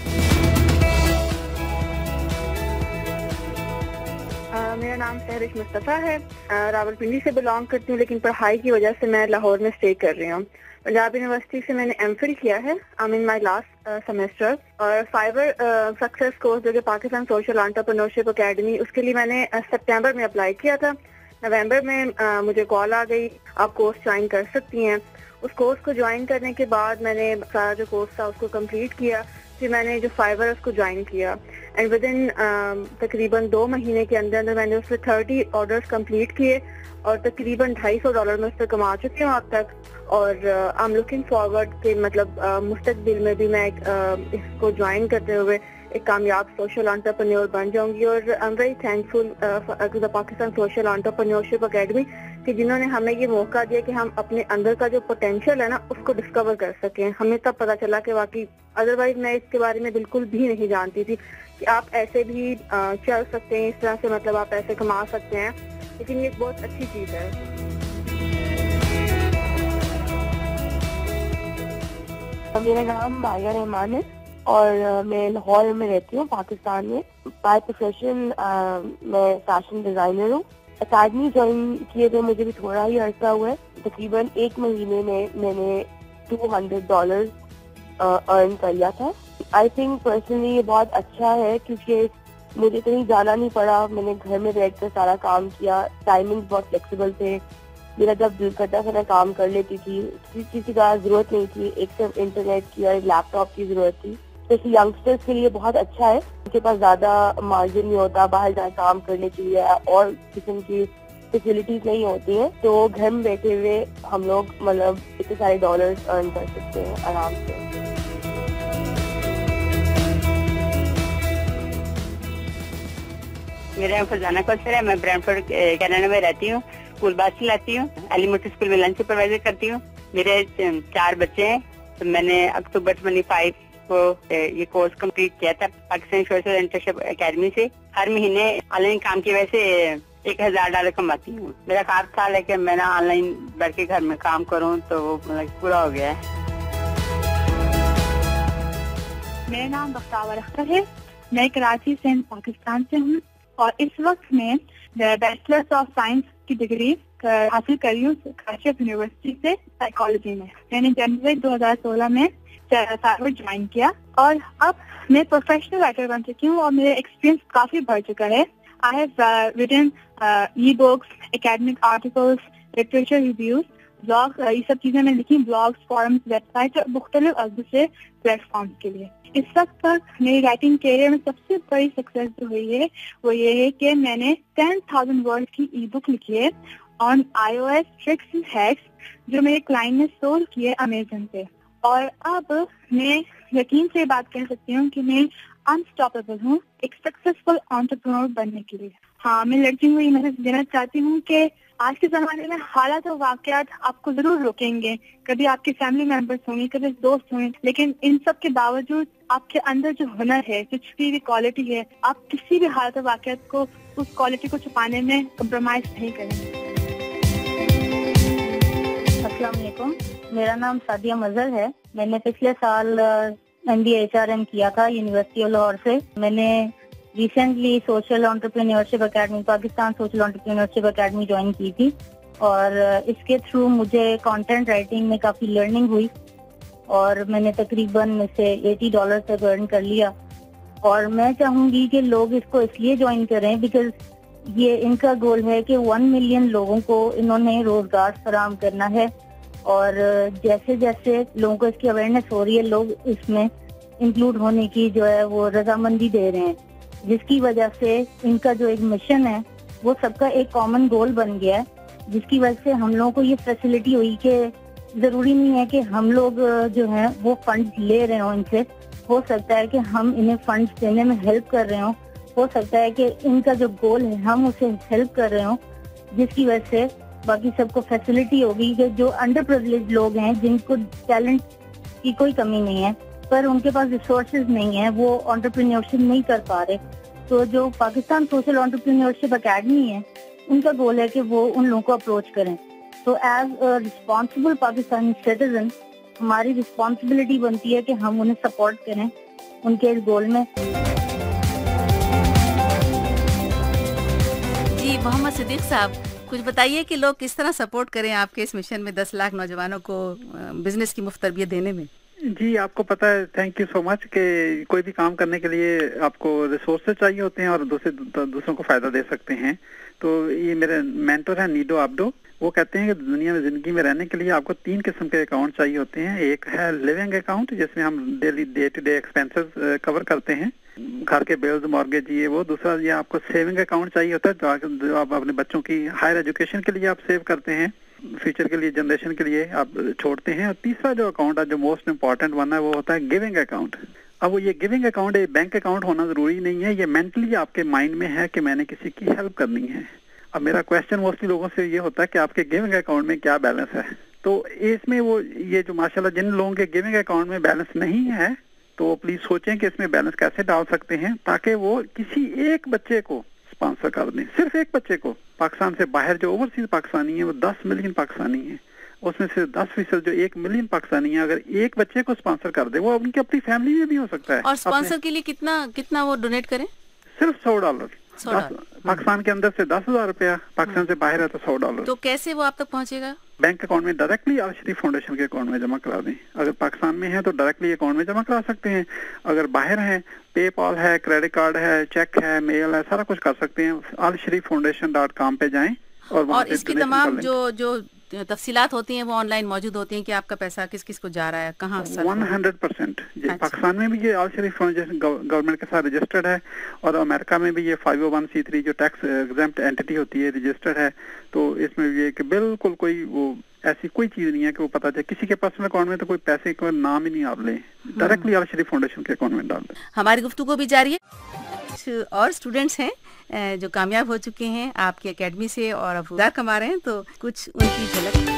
میرا نام سہرش مصطفیٰ ہے، راولپنڈی سے بلانگ کرتی ہوں، لیکن پڑھائی کی وجہ سے میں لاہور میں اسٹے کر رہی ہوں۔ پنجاب یونیورسٹی سے میں نے ایم فل کیا ہے، I mean my last semester, اور فائبر سکسیس کورس جو کہ پاکستان سوشل انٹرپرینورشپ اکیڈمی، اس کے لیے میں نے سپٹمبر میں اپلائی کیا تھا۔ نومبر میں مجھے کال آ گئی، آپ کورس جوائن کر سکتی ہیں۔ اس کورس کو جوائن کرنے کے بعد میں نے سارا جو کورس تھا اس کو کمپلیٹ کیا، پھر میں نے جو فائبر اس کو جوائن کیا، اینڈ ود ان تقریباً دو مہینے کے اندر اندر میں نے اس پہ تھرٹی آرڈرس کمپلیٹ کیے، اور تقریباً ڈھائی سو ڈالر میں اس پہ کما چکی ہوں اب تک۔ اور آئی ایم لوکنگ فارورڈ کہ مطلب مستقبل میں بھی میں اس کو جوائن کرتے ہوئے ایک کامیاب سوشل انٹرپرینور بن جاؤں گی۔ اور I'm very thankful to the Pakistan social entrepreneurship academy کہ جنہوں نے ہمیں یہ موقع دیا کہ ہم اپنے اندر کا جو پوٹینشیل ہے نا اس کو ڈسکور کر سکیں۔ ہمیں تب پتہ چلا کہ واقعی ادروائز میں اس کے بارے میں بالکل بھی نہیں جانتی تھی کہ آپ ایسے بھی چل سکتے ہیں، اس طرح سے مطلب آپ ایسے کما سکتے ہیں، لیکن یہ ایک بہت اچھی چیز ہے۔ میرا نام مایا رحمان ہے اور میں لاہور میں رہتی ہوں، پاکستان میں۔ بائی پروفیشن میں فیشن ڈیزائنر ہوں۔ اکیڈمی جوائن کیے تھے مجھے بھی تھوڑا ہی عرصہ ہوا ہے، تقریباً ایک مہینے میں میں نے ٹو ہنڈریڈ ڈالر ارن کر لیا تھا۔ آئی تھنک پرسنلی یہ بہت اچھا ہے کیونکہ مجھے کہیں جانا نہیں پڑا، میں نے گھر میں بیٹھ کر سارا کام کیا، ٹائمنگ بہت فلیکسیبل تھے، میرا جب دل کرتا تھا میں کام کر لیتی تھی، کسی کی ضرورت نہیں تھی، ایک صرف انٹرنیٹ کی اور ایک لیپ ٹاپ کی ضرورت تھی۔ جیسے ینگسٹرس کے لیے بہت اچھا ہے، ان کے پاس زیادہ مارجن نہیں ہوتا باہر جا کام کرنے کے لیے اور قسم کی فیسلٹیز نہیں ہوتی ہیں، تو گھر میں بیٹھے ہوئے ہم لوگ مطلب اتنے سارے ڈالرز ارن کر سکتے ہیں آرام سے۔ میرا نام فرزانہ کوثر ہے، میں برینڈفورڈ کینیڈا میں رہتی ہوں، اسکول بس چلاتی ہوں، ایلیمنٹری اسکول میں لنچ سپروائزر کرتی ہوں۔ میرے چار بچے ہیں، تو میں نے اکتوبر ٹوینٹی فائیو کو یہ کورس کمپلیٹ کیا تھا پاکستان سوشل انٹرپرینورشپ اکیڈمی سے۔ ہر مہینے آن لائن کام کی وجہ سے ایک ہزار ڈالر کماتی ہوں۔ میرا خواب تھا لیکن میں نے آن لائن بیٹھ کے گھر میں کام کروں تو وہ پورا ہو گیا ہے۔ میرا نام بختاور اختر ہے، میں کراچی سے پاکستان سے ہوں اور اس وقت میں بیچلرس آف سائنس کی ڈگری حاصل کر رہی ہوں کاشف یونیورسٹی سے سائیکالوجی میں. میں نے جنوری دو ہزار سولہ میں ہارورڈ جوائن کیا اور اب میں پروفیشنل رائٹر بن چکی ہوں اور میرا ایکسپیرینس کافی بڑھ چکا ہے. I have written e books, academic articles, literature reviews, blog, یہ سب چیزیں میں لکھی, بلاگس, فورمس, ویب سائٹ اور مختلف عرصے سے پلیٹ فارمس کے لیے. اس وقت تک میری رائٹنگ کیریئر میں سب سے بڑی سکسیس جو ہوئی ہے وہ یہ ہے کہ میں نے ٹین تھاؤزینڈ ورڈ کی ای بک لکھی ہے on I O S tricks and hacks جو میرے کلائنٹ نے سول کی ہے امیزن پہ. اور اب میں یقین سے بات کہہ سکتی ہوں کہ میں انسٹاپیبل ہوں ایک سکسیسفل انٹرپرینور بننے کے لیے. ہاں, میں لڑکیوں کو یہ میسج دینا چاہتی ہوں کہ آج کے زمانے میں حالات اور واقعات آپ کو ضرور روکیں گے. کبھی آپ کے فیملی ممبرس ہوں گے, کبھی دوست ہوں گے, لیکن ان سب کے باوجود آپ کے اندر جو ہنر ہے, جو چھپی ہوئی کوالٹی ہے, آپ کسی بھی حالات اور واقعات کو اس کوالٹی کو چھپانے میں کمپرومائز نہیں کریں گے. السلام علیکم, میرا نام سعدیہ مظہر ہے. میں نے پچھلے سال M B A H R M کیا تھا یونیورسٹی آف لاہور سے. میں نے recently social entrepreneurship academy, Pakistan social entrepreneurship academy join کی تھی اور اس کے تھرو مجھے کانٹینٹ رائٹنگ میں کافی لرننگ ہوئی اور میں نے تقریباً میں سے ایٹی ڈالر تک ارن کر لیا. اور میں چاہوں گی کہ لوگ اس کو اس لیے جوائن کریں بیکاز یہ ان کا گول ہے کہ ون ملین لوگوں کو انہوں نے روزگار فراہم کرنا ہے اور جیسے جیسے لوگوں کو اس کی اویئرنیس ہو رہی ہے لوگ اس میں انکلوڈ ہونے کی جو ہے وہ رضامندی دے رہے ہیں, جس کی وجہ سے ان کا جو ایک مشن ہے وہ سب کا ایک کامن گول بن گیا ہے, جس کی وجہ سے ہم لوگوں کو یہ فیسلٹی ہوئی کہ ضروری نہیں ہے کہ ہم لوگ جو ہیں وہ فنڈ لے رہے ہوں ان سے. ہو سکتا ہے کہ ہم انہیں فنڈ دینے میں ہیلپ کر رہے ہوں, ہو سکتا ہے کہ ان کا جو گول ہے ہم اسے ہیلپ کر رہے ہوں, جس کی وجہ سے باقی سب کو فیسلٹی ہوگی کہ جو انڈر پریویلیج لوگ ہیں جن کو ٹیلنٹ کی کوئی کمی نہیں ہے پر ان کے پاس ریسورسز نہیں ہیں, وہ انٹرپرینیورشپ نہیں کر پا رہے. تو جو پاکستان سوشل انٹرپرینیورشپ اکیڈمی ہے ان کا گول ہے کہ وہ ان لوگوں کو اپروچ کریں. تو as a responsible Pakistani citizen ہماری رسپانسبلٹی بنتی ہے کہ ہم انہیں سپورٹ کریں ان کے اس گول میں. جی محمد صدیق صاحب, کچھ بتائیے کہ لوگ کس طرح سپورٹ کریں آپ کے اس مشن میں دس لاکھ نوجوانوں کو بزنس کی مفت تربیت دینے میں. جی آپ کو پتہ ہے, تھینک یو سو مچ, کہ کوئی بھی کام کرنے کے لیے آپ کو ریسورسز چاہیے ہوتے ہیں اور دوسرے دوسروں کو فائدہ دے سکتے ہیں. تو یہ میرے مینٹور ہیں نیڈو آبدو, وہ کہتے ہیں کہ دنیا میں زندگی میں رہنے کے لیے آپ کو تین قسم کے اکاؤنٹ چاہیے ہوتے ہیں. ایک ہے لیونگ اکاؤنٹ جس میں ہم daily day to day expenses cover کرتے ہیں, گھر کے بلز, مارگیج, یہ وہ. دوسرا یہ آپ کو سیونگ اکاؤنٹ چاہیے ہوتا ہے جو آپ اپنے بچوں کی ہائر ایجوکیشن کے لیے آپ سیو کرتے ہیں, فیوچر کے لیے, جنریشن کے لیے آپ چھوڑتے ہیں. اور تیسرا جو اکاؤنٹ ہے جو موسٹ امپورٹنٹ ون ہے وہ ہوتا ہے گیونگ اکاؤنٹ. اب وہ یہ گیونگ اکاؤنٹ بینک اکاؤنٹ ہونا ضروری نہیں ہے, یہ مینٹلی آپ کے مائنڈ میں ہے کہ میں نے کسی کی ہیلپ کرنی ہے. اب میرا کویشچن موسٹلی لوگوں سے یہ ہوتا ہے کہ آپ کے گیونگ اکاؤنٹ میں کیا بیلنس ہے. تو اس میں وہ یہ جو ماشاءاللہ جن لوگوں کے گیونگ اکاؤنٹ میں بیلنس نہیں ہے تو پلیز سوچیں کہ اس میں بیلنس کیسے ڈال سکتے ہیں تاکہ وہ کسی ایک بچے کو اسپانسر کر دیں, صرف ایک بچے کو. پاکستان سے باہر جو اوورسیز پاکستانی ہیں وہ دس ملین پاکستانی ہیں, اس میں سے دس فیصد جو ایک ملین پاکستانی ہیں اگر ایک بچے کو اسپانسر کر دے, وہ ان کی اپنی فیملی میں بھی ہو سکتا ہے. اور اسپانسر کے لیے کتنا کتنا وہ ڈونیٹ کریں؟ صرف سو ڈالر. پاکستان کے اندر سے دس ہزار روپیہ, پاکستان سے باہر ہے تو سو ڈالر. تو کیسے وہ آپ تک پہنچے گا؟ بینک اکاؤنٹ میں ڈائریکٹلی آل شریف فاؤنڈیشن کے اکاؤنٹ میں جمع کرا دیں. اگر پاکستان میں ہے تو ڈائریکٹلی اکاؤنٹ میں جمع کرا سکتے ہیں, اگر باہر ہیں پے پال ہے, کریڈٹ کارڈ ہے, چیک ہے, میل ہے, سارا کچھ کر سکتے ہیں. آل شریف فاؤنڈیشن ڈاٹ کام پہ جائیں اور اور اس کی تمام جو جو تفصیلات ہوتی ہیں وہ آن لائن موجود ہوتی ہیں کہ آپ کا پیسہ کس کس کو جا رہا ہے, کہاں. ون ہنڈریڈ پرسینٹ جی. پاکستان میں بھی یہ آل شریف فاؤنڈیشن گورنمنٹ کے ساتھ رجسٹرڈ ہے اور امریکہ میں بھی یہ five O one C three جو ٹیکس ایگزمپٹ اینٹی ہوتی ہے رجسٹرڈ ہے. تو اس میں یہ کہ بالکل کوئی وہ ایسی کوئی چیز نہیں ہے کہ وہ پتہ چلے کسی کے پرسنل اکاؤنٹ میں تو کوئی پیسے کا نام ہی نہیں آپ لیں, ڈائریکٹلی آل شریف فاؤنڈیشن کے اکاؤنٹ میں ڈال دیں. ہماری گفتگو بھی جاری ہے. اور اسٹوڈینٹس ہیں جو کامیاب ہو چکے ہیں آپ کی اکیڈمی سے اور اب روزگار کما رہے ہیں, تو کچھ ان کی جھلک.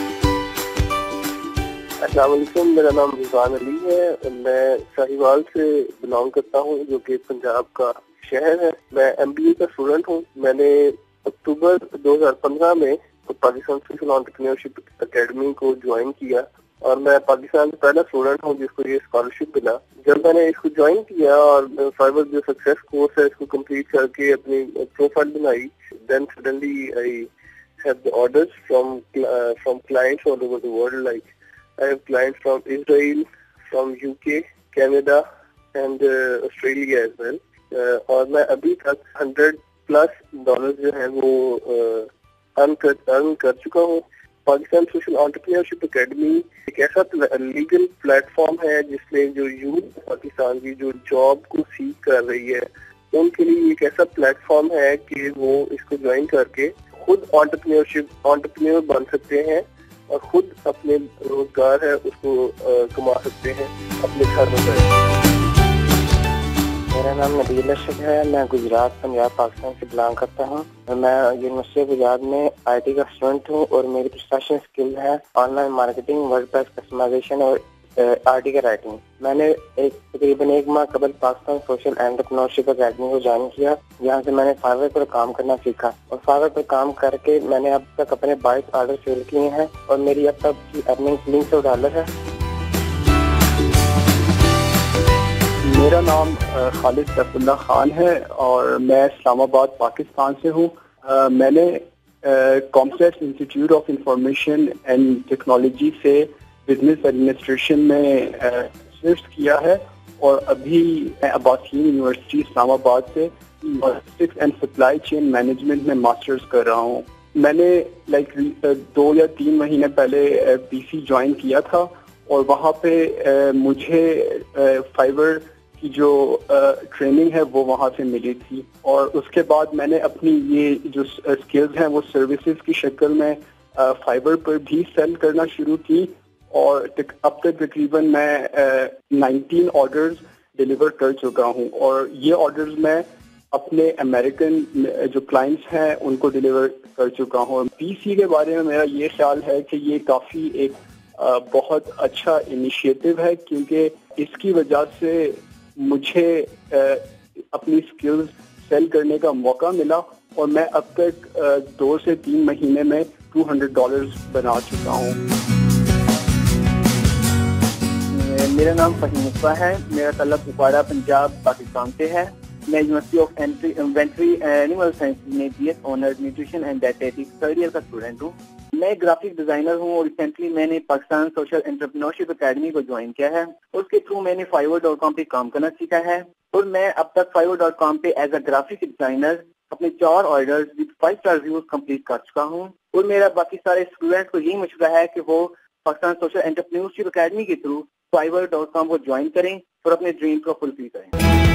السلام علیکم, میرا نام رضوان علی ہے, میں ساہیوال سے بلانگ کرتا ہوں جو کہ پنجاب کا شہر ہے. میں ایم بی اے کا اسٹوڈنٹ ہوں. میں نے اکتوبر دو ہزار پندرہ میں پاکستان سوشل انٹرپرینیورشپ اکیڈمی کو جوائن کیا اور میں پاکستان سے پہلا اسٹوڈنٹ ہوں جس کو یہ اسکالرشپ ملا. جب میں نے اس کو جوائن کیا اور فائبر جو سکسیس کورس ہے اس کو کمپلیٹ کر کے اپنی پروفائل بنائی, then suddenly I have the orders from uh, from clients all over the world. Like I have clients from Israel, from U K, Canada and uh, Australia as well. Uh, اور میں ابھی تک hundred plus dollar جو ہے وہ ارن کر ارن کر چکا ہوں. پاکستان سوشل انٹرپرینیورشپ اکیڈمی ایک ایسا لیگل پلیٹ فارم ہے جس میں جو یوتھ پاکستان کی جو جاب کو سیکھ کر رہی ہے ان کے لیے ایک ایسا پلیٹ فارم ہے کہ وہ اس کو جوائن کر کے خود انٹرپرینیورشپ انٹرپرینیور بن سکتے ہیں اور خود اپنے روزگار ہے اس کو کما سکتے ہیں اپنے گھر میں بیٹھ کے. میرا نام نبیل ارشد ہے. میں گجرات پنجاب پاکستان سے بلانگ کرتا ہوں. میں یونیورسٹی آف گجرات میں آئی ٹی کا اسٹوڈنٹ ہوں اور میری پروفیشنل اسکل ہے online marketing, WordPress customization اور آرٹیکل رائٹنگ. میں نے ایک تقریباً ایک ماہ قبل پاکستان سوشل انٹرپرینیورشپ اکیڈمی کو جوائن کیا, جہاں سے میں نے فائور پر کام کرنا سیکھا اور فائور پر کام کر کے میں نے اب تک اپنے بائیس آرڈر فل کیے ہیں اور میری اب تک کی ارننگ تین سو ڈالر ہے. میرا نام خالد سیف اللہ خان ہے اور میں اسلام آباد پاکستان سے ہوں. میں نے complex institute of information and technology سے بزنس ایڈمنسٹریشن میں صرف کیا ہے اور ابھی میں عباسین یونیورسٹی اسلام آباد سے logistics and supply chain management میں ماسٹرز کر رہا ہوں. میں نے لائک دو یا تین مہینے پہلے پی سی جوائن کیا تھا اور وہاں پہ مجھے فائبر کی جو ٹریننگ ہے وہ وہاں سے ملی تھی اور اس کے بعد میں نے اپنی یہ جو اسکلز ہیں وہ سروسز کی شکل میں فائبر پر بھی سیل کرنا شروع کی اور اب تک تقریباً میں نائنٹین آرڈرز ڈیلیور کر چکا ہوں اور یہ آرڈرز میں اپنے امریکن جو کلائنٹس ہیں ان کو ڈیلیور کر چکا ہوں. پی سی کے بارے میں میرا یہ خیال ہے کہ یہ کافی ایک بہت اچھا انیشیٹو ہے کیونکہ اس کی وجہ سے مجھے اپنی سکلز سیل کرنے کا موقع ملا اور میں اب تک دو سے تین مہینے میں ٹو ہنڈریڈ ڈالرز بنا چکا ہوں. میرا نام فہیم مصباح ہے. میرا تعلق کپواڑہ پنجاب پاکستان سے ہے. میں university of inventory animal science میں B S honour nutrition and dietetics third year کا اسٹوڈنٹ ہوں. میں گرافک ڈیزائنر ہوں اور ریسنٹلی میں نے پاکستان سوشل انٹرپرینیورشپ اکیڈمی کو جوائن کیا ہے. اس کے تھرو میں نے فائیور ڈاٹ کام پہ کام کرنا سیکھا ہے اور میں اب تک فائیور ڈاٹ کام پہ ایز اے گرافک ڈیزائنر اپنے چار orders with five star reviews complete کر چکا ہوں اور میرا باقی سارے اسٹوڈنٹ کو یہی مشورہ ہے کہ وہ پاکستان سوشل انٹرپرینیورشپ اکیڈمی کے تھرو فائیور ڈاٹ کام کو جوائن کریں اور اپنے ڈریم کو فلفل کریں.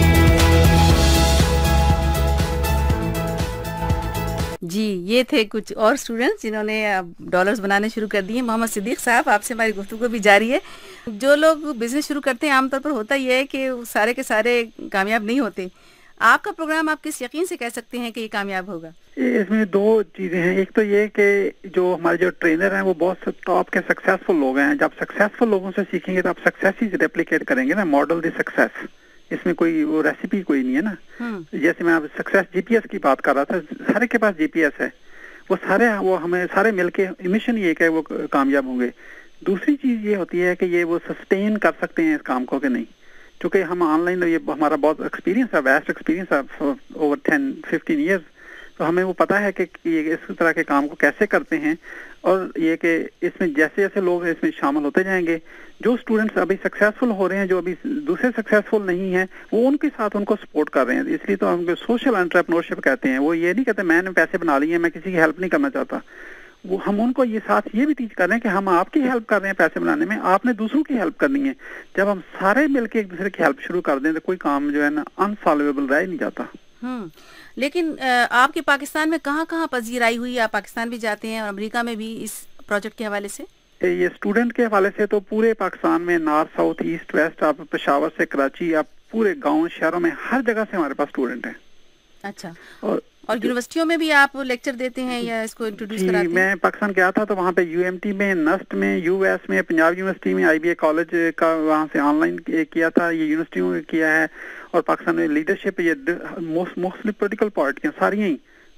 جی یہ تھے کچھ اور اسٹوڈنٹس جنہوں نے ڈالرز بنانے شروع کر دیے. محمد صدیق صاحب آپ سے ہماری گفتگو بھی جاری ہے. جو لوگ بزنس شروع کرتے ہیں عام طور پر ہوتا یہ ہے کہ سارے کے سارے کامیاب نہیں ہوتے. آپ کا پروگرام آپ کس یقین سے کہہ سکتے ہیں کہ یہ کامیاب ہوگا؟ اس میں دو چیزیں ہیں. ایک تو یہ کہ جو ہمارے جو ٹرینر ہیں وہ بہت ٹاپ کے سکسیسفل لوگ ہیں. جب سکسیسفل لوگوں سے سیکھیں گے تو آپ سکسیس ہی ریپلیکیٹ کریں گے نا, ماڈل دی سکسیس. اس میں کوئی وہ ریسیپی کوئی نہیں ہے نا. جیسے میں اب سکسیس جی پی ایس کی بات کر رہا تھا, سارے کے پاس جی پی ایس ہے, وہ سارے وہ ہمیں سارے مل کے مشن یہ کہ وہ کامیاب ہوں گے. دوسری چیز یہ ہوتی ہے کہ یہ وہ سسٹین کر سکتے ہیں اس کام کو کہ نہیں, چونکہ ہم آن لائن یہ ہمارا بہت ایکسپیرینس ہے, ویسٹ ایکسپیرینس ہے اوور ٹین ففٹین ایئرس, تو ہمیں وہ پتہ ہے کہ یہ اس طرح کے کام کو کیسے کرتے ہیں. اور یہ کہ اس میں جیسے جیسے لوگ اس میں شامل ہوتے جائیں گے, جو اسٹوڈنٹس ابھی سکسیسفل ہو رہے ہیں, جو ابھی دوسرے سکسیسفل نہیں ہیں, وہ ان کے ساتھ ان کو سپورٹ کر رہے ہیں. اس لیے تو ہم سوشل انٹرپرینیورشپ کہتے ہیں. وہ یہ نہیں کہتے میں نے پیسے بنا لیے ہیں, میں کسی کی ہیلپ نہیں کرنا چاہتا. وہ ہم ان کو یہ ساتھ یہ بھی ٹیچ کر رہے ہیں کہ ہم آپ کی ہیلپ کر رہے ہیں پیسے بنانے میں, آپ نے دوسروں کی ہیلپ کرنی ہے. جب ہم سارے مل کے ایک دوسرے کی ہیلپ شروع کر دیں تو کوئی کام جو ہے نا انسالویبل رہ نہیں جاتا. ہوں لیکن آپ کے پاکستان میں کہاں کہاں پذیرائی ہوئی؟ آپ پاکستان بھی جاتے ہیں اور امریکہ میں بھی اس پروجیکٹ کے حوالے سے؟ یہ اسٹوڈنٹ کے حوالے سے تو پورے پاکستان میں نارتھ ساؤتھ ایسٹ ویسٹ, آپ پشاور سے کراچی, آپ پورے گاؤں شہروں میں ہر جگہ سے ہمارے پاس اسٹوڈنٹ ہیں. اچھا, اور اور یونیورسٹیوں میں بھی آپ لیکچر دیتے ہیں یا اس کو انٹروڈیوس کراتے ہیں؟ میں پاکستان گیا تھا تو وہاں پہ یو ایم ٹی میں, نسٹ میں, یو ایس میں, پنجاب یونیورسٹی میں, آئی بی اے کالج کا وہاں سے آن لائن کیا تھا, یہ یونیورسٹیوں میں کیا ہے. اور پاکستان میں لیڈرشپ یہ موسٹلی پولیٹیکل پارٹیاں ساری ہی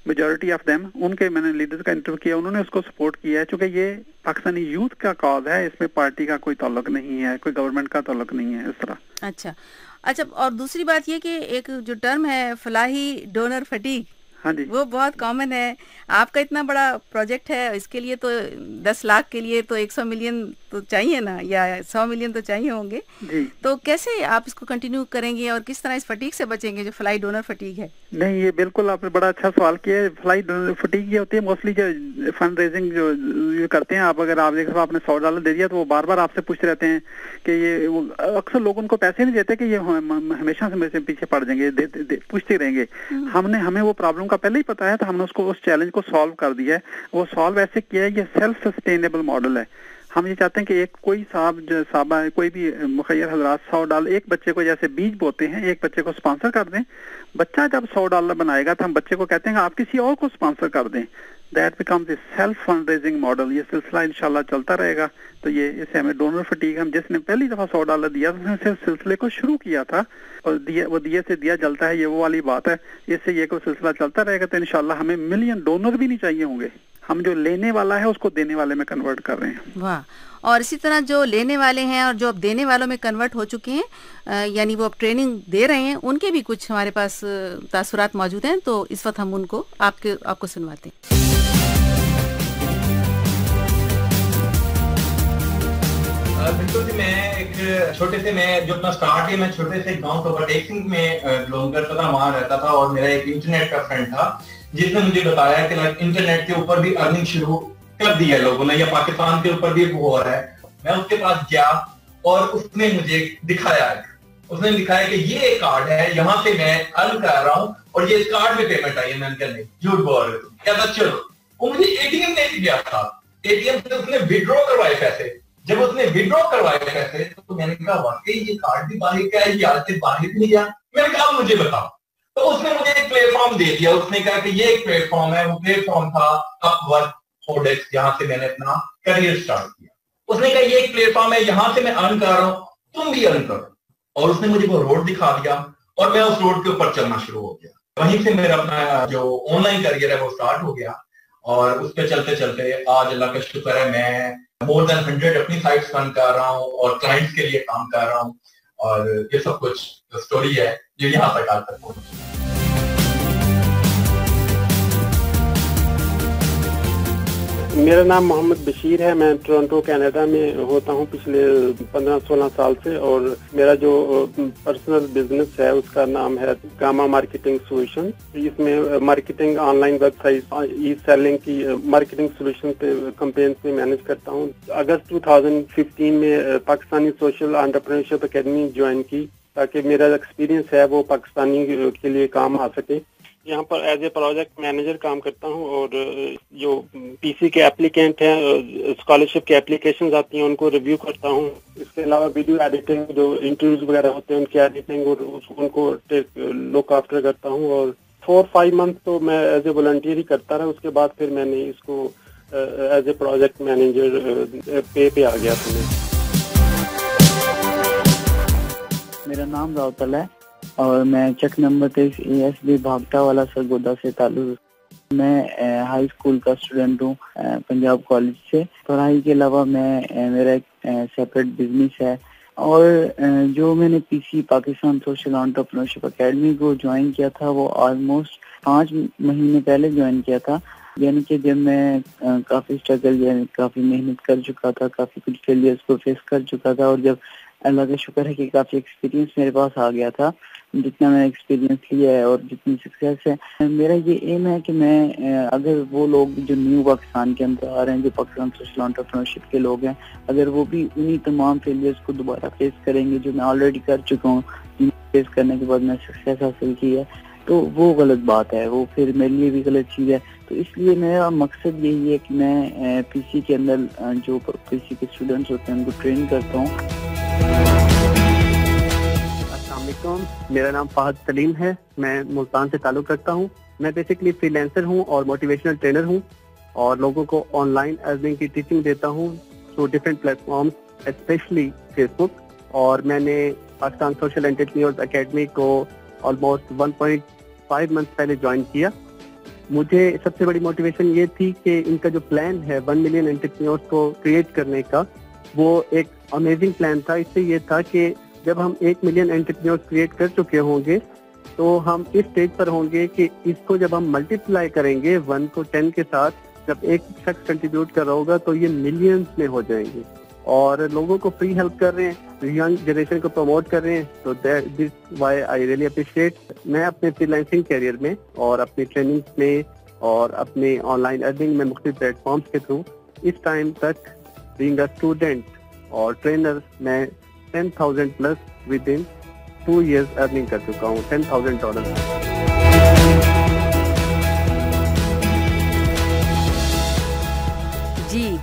मेजॉरिटी ऑफ देम, उनके मैंने लीडर्स का इंटरव्यू किया, उन्होंने उसको सपोर्ट किया है, क्योंकि ये पाकिस्तानी यूथ का कॉज है, इसमें पार्टी का कोई ताल्लुक नहीं है, कोई गवर्नमेंट का ताल्लुक नहीं है इस तरह। अच्छा अच्छा, और दूसरी बात ये कि एक जो टर्म है फलाही डोनर फटीग, हाँ जी, वो बहुत कॉमन है। आपका इतना बड़ा प्रोजेक्ट है, इसके लिए तो दस लाख के लिए तो एक सौ मिलियन तो चाहिए ना, या सौ मिलियन तो चाहिए होंगे जी। तो कैसे आप इसको कंटिन्यू करेंगे और किस तरह इस फटीग से बचेंगे जो फ्लाई डोनर फटीग है? नहीं, ये बिल्कुल आपने बड़ा अच्छा सवाल किया है। फ्लाई डोनर फटीग ये होती है मोस्टली जो फंड रेजिंग जो ये करते हैं, आप अगर आप देख आपने सौ डॉलर दे दिया तो वो बार बार आपसे पूछते रहते हैं कि ये, अक्सर लोग उनको पैसे नहीं देते कि ये हमेशा से मेरे से पीछे पड़ जाएंगे, दे, दे, दे, पूछते रहेंगे। हमने हमें वो प्रॉब्लम का पहले ही पता है, तो हमने उसको उस चैलेंज को सॉल्व कर दिया है। वो सॉल्व ऐसे किया है, ये सेल्फ सस्टेनेबल मॉडल है। हम ये चाहते हैं कि एक कोई साहब जो साहबा कोई भी मुखैर हजरात सौ डॉलर एक बच्चे को जैसे बीज बोते हैं, एक बच्चे को स्पॉन्सर कर दें। बच्चा जब सौ डॉलर बनाएगा तो हम बच्चे को कहते हैं आप किसी और को स्पॉन्सर कर दें। That becomes a self fund raising model. ये सिलसिला इंशाल्लाह चलता रहेगा। तो ये इसे हमें डोनर फटीग, हम जिसने पहली दफा सौ डॉलर दिया तो उसने सिर्फ सिलसिले को शुरू किया था और दिया, वो दिए से दिया जलता है, ये वो वाली बात है। इससे ये कोई सिलसिला चलता रहेगा तो इंशाल्लाह हमें मिलियन डोनर भी नहीं चाहिए होंगे, हम जो लेने वाला है उसको देने वाले में कन्वर्ट कर रहे हैं। वाह। और इसी तरह जो लेने वाले हैं और जो अब देने वालों में कन्वर्ट हो चुके हैं, यानी वो अब ट्रेनिंग दे रहे हैं, उनके भी कुछ हमारे पास तासुरात मौजूद हैं, तो इस वक्त हम उनको आपके आपको सुनवाते हैं। बिल्कुल जी, मैं एक छोटे से मैं जो अपना स्टार्ट है मैं छोटे से गांव तो ओवरटेक सिंह में बिलोंग करता था, वहाँ रहता था और मेरा एक इंटरनेट का फ्रेंड था जिसने मुझे बताया कि लाइक इंटरनेट के ऊपर भी अर्निंग शुरू कर दी है लोगों ने, या पाकिस्तान के ऊपर भी हो रहा है। मैं उसके पास गया और उसने मुझे दिखाया, उसने दिखाया कि ये एक कार्ड है, यहाँ से मैं अर्न कर रहा हूँ और ये इस कार्ड में पेमेंट आई है। मैंने कहा नहीं, झूठ बोल रहे हो। क्या था, चलो वो मुझे एटीएम नहीं दिया था, एटीएम से उसने विड्रॉ करवाए पैसे। जब उसने विड्रॉ करवाए पैसे तो मैंने कहा वाकई ये कार्ड भी बाहर का है, ये आज से बाहर नहीं गया। मैंने कहा मुझे बताओ, तो उसने मुझे एक प्लेटफॉर्म दे दिया। उसने कहा कि ये एक प्लेटफॉर्म है, वो प्लेटफॉर्म था अपवर्क ओडेक्स, यहाँ से मैंने अपना करियर स्टार्ट किया। उसने कहा ये एक प्लेटफॉर्म है, यहाँ से मैं अर्न कर रहा हूँ, तुम भी अर्न करो। और उसने मुझे वो रोड दिखा दिया और मैं उस रोड के ऊपर चलना शुरू हो गया। वहीं से मेरा अपना जो ऑनलाइन करियर है वो स्टार्ट हो गया और उस पर चलते चलते आज अल्लाह का शुक्र है मैं मोर देन हंड्रेड अपनी साइट्स रन कर रहा हूँ और क्लाइंट्स के लिए काम कर रहा हूँ। और ये सब कुछ स्टोरी है जो यहाँ तक आज तक पहुंची। मेरा नाम मोहम्मद बशीर है, मैं टोरंटो कनाडा में होता हूँ पिछले पंद्रह सोलह साल से और मेरा जो पर्सनल बिजनेस है उसका नाम है गामा मार्केटिंग सॉल्यूशन। इसमें marketing, online website, e selling की मार्केटिंग सॉल्यूशन पे कैंपेन पे मैनेज करता हूँ। अगस्त दो हज़ार पंद्रह में Pakistani social entrepreneurship academy join की ताकि मेरा एक्सपीरियंस है वो पाकिस्तानी के लिए काम आ सके। यहाँ पर एज ए प्रोजेक्ट मैनेजर काम करता हूँ और जो पीसी के एप्लीकेंट हैं, स्कॉलरशिप के एप्लीकेशंस आती हैं उनको रिव्यू करता हूँ। इसके अलावा वीडियो एडिटिंग, जो इंटरव्यूज वगैरह होते हैं उनकी एडिटिंग और उनको लुक आफ्टर करता हूँ। और फोर फाइव मंथ तो मैं एज ए वॉलंटियर ही करता रहा। उसके बाद फिर मैंने इसको एज ए प्रोजेक्ट मैनेजर पे पे आ गया था। मेरा नाम राउतल है और मैं चेक नंबर तेईस ए एस बी भागटा वाला सरगोदा से ताल्लुक। मैं हाई स्कूल का स्टूडेंट हूँ पंजाब कॉलेज से। पढ़ाई के अलावा मैं मेरा एक सेपरेट बिजनेस है और जो मैंने PC Pakistan social entrepreneurship academy को ज्वाइन किया था वो ऑलमोस्ट पाँच महीने पहले ज्वाइन किया था। यानी कि जब मैं काफ़ी स्ट्रगल यानी काफ़ी मेहनत कर चुका था, काफ़ी कुछ फेलियर्स को फेस कर चुका था और जब अल्लाह का शुक्र है कि काफ़ी एक्सपीरियंस मेरे पास आ गया था। जितना मैंने एक्सपीरियंस लिया है और जितनी सक्सेस है, मेरा ये एम है कि मैं अगर वो लोग जो न्यू पाकिस्तान के अंदर आ रहे हैं, जो पाकिस्तान सोशल एंटरप्रेन्योरशिप के लोग हैं, अगर वो भी उन्हीं तमाम फेलियर्स को दोबारा फेस करेंगे जो मैं ऑलरेडी कर चुका हूँ, फेस करने के बाद मैं सक्सेस हासिल की है, तो वो गलत बात है, वो फिर मेरे लिए भी गलत चीज़ है। तो इसलिए मेरा मकसद यही है कि मैं पीसी के अंदर जो पीसी के स्टूडेंट्स होते हैं उनको ट्रेन करता हूँ। मेरा नाम फहद सलीम है, मैं मुल्तान से ताल्लुक़ रखता हूँ। मैं बेसिकली फ्रीलांसर हूँ और मोटिवेशनल ट्रेनर हूँ और लोगों को ऑनलाइन अर्निंग की टीचिंग देता हूँ through different platforms, specially Facebook. और मैंने पाकिस्तान सोशल एंटरप्रेन्योर्स एकेडमी को almost one point five month पहले ज्वाइन किया مجھے سب سے بڑی موٹیویشن یہ تھی کہ ان کا جو پلان ہے ون ملین انٹرپرینورز کو کریٹ کرنے کا، وہ ایک امیزنگ پلان تھا. اس سے یہ تھا کہ جب ہم ایک ملین انٹرپرینورز کریٹ کر چکے ہوں گے تو ہم اس اسٹیج پر ہوں گے کہ اس کو جب ہم ملٹیپلائی کریں گے ون کو ٹین کے ساتھ، جب ایک شخص کنٹریبیوٹ کر رہا ہوگا تو یہ ملینز میں ہو جائیں گے. اور لوگوں کو فری ہیلپ کر رہے ہیں، ینگ جنریشن کو پروموٹ کر رہے ہیں. تو this why I really appreciate. میں اپنے فری لانسنگ کیریئر میں اور اپنی ٹریننگ میں اور اپنے آن لائن ارننگ میں مختلف پلیٹ فارمس کے تھرو اس ٹائم تک بینگ اے اسٹوڈنٹ اور ٹرینر میں ten thousand plus within two years earning کر چکا ہوں، ٹین تھاؤزینڈ ڈالر. جی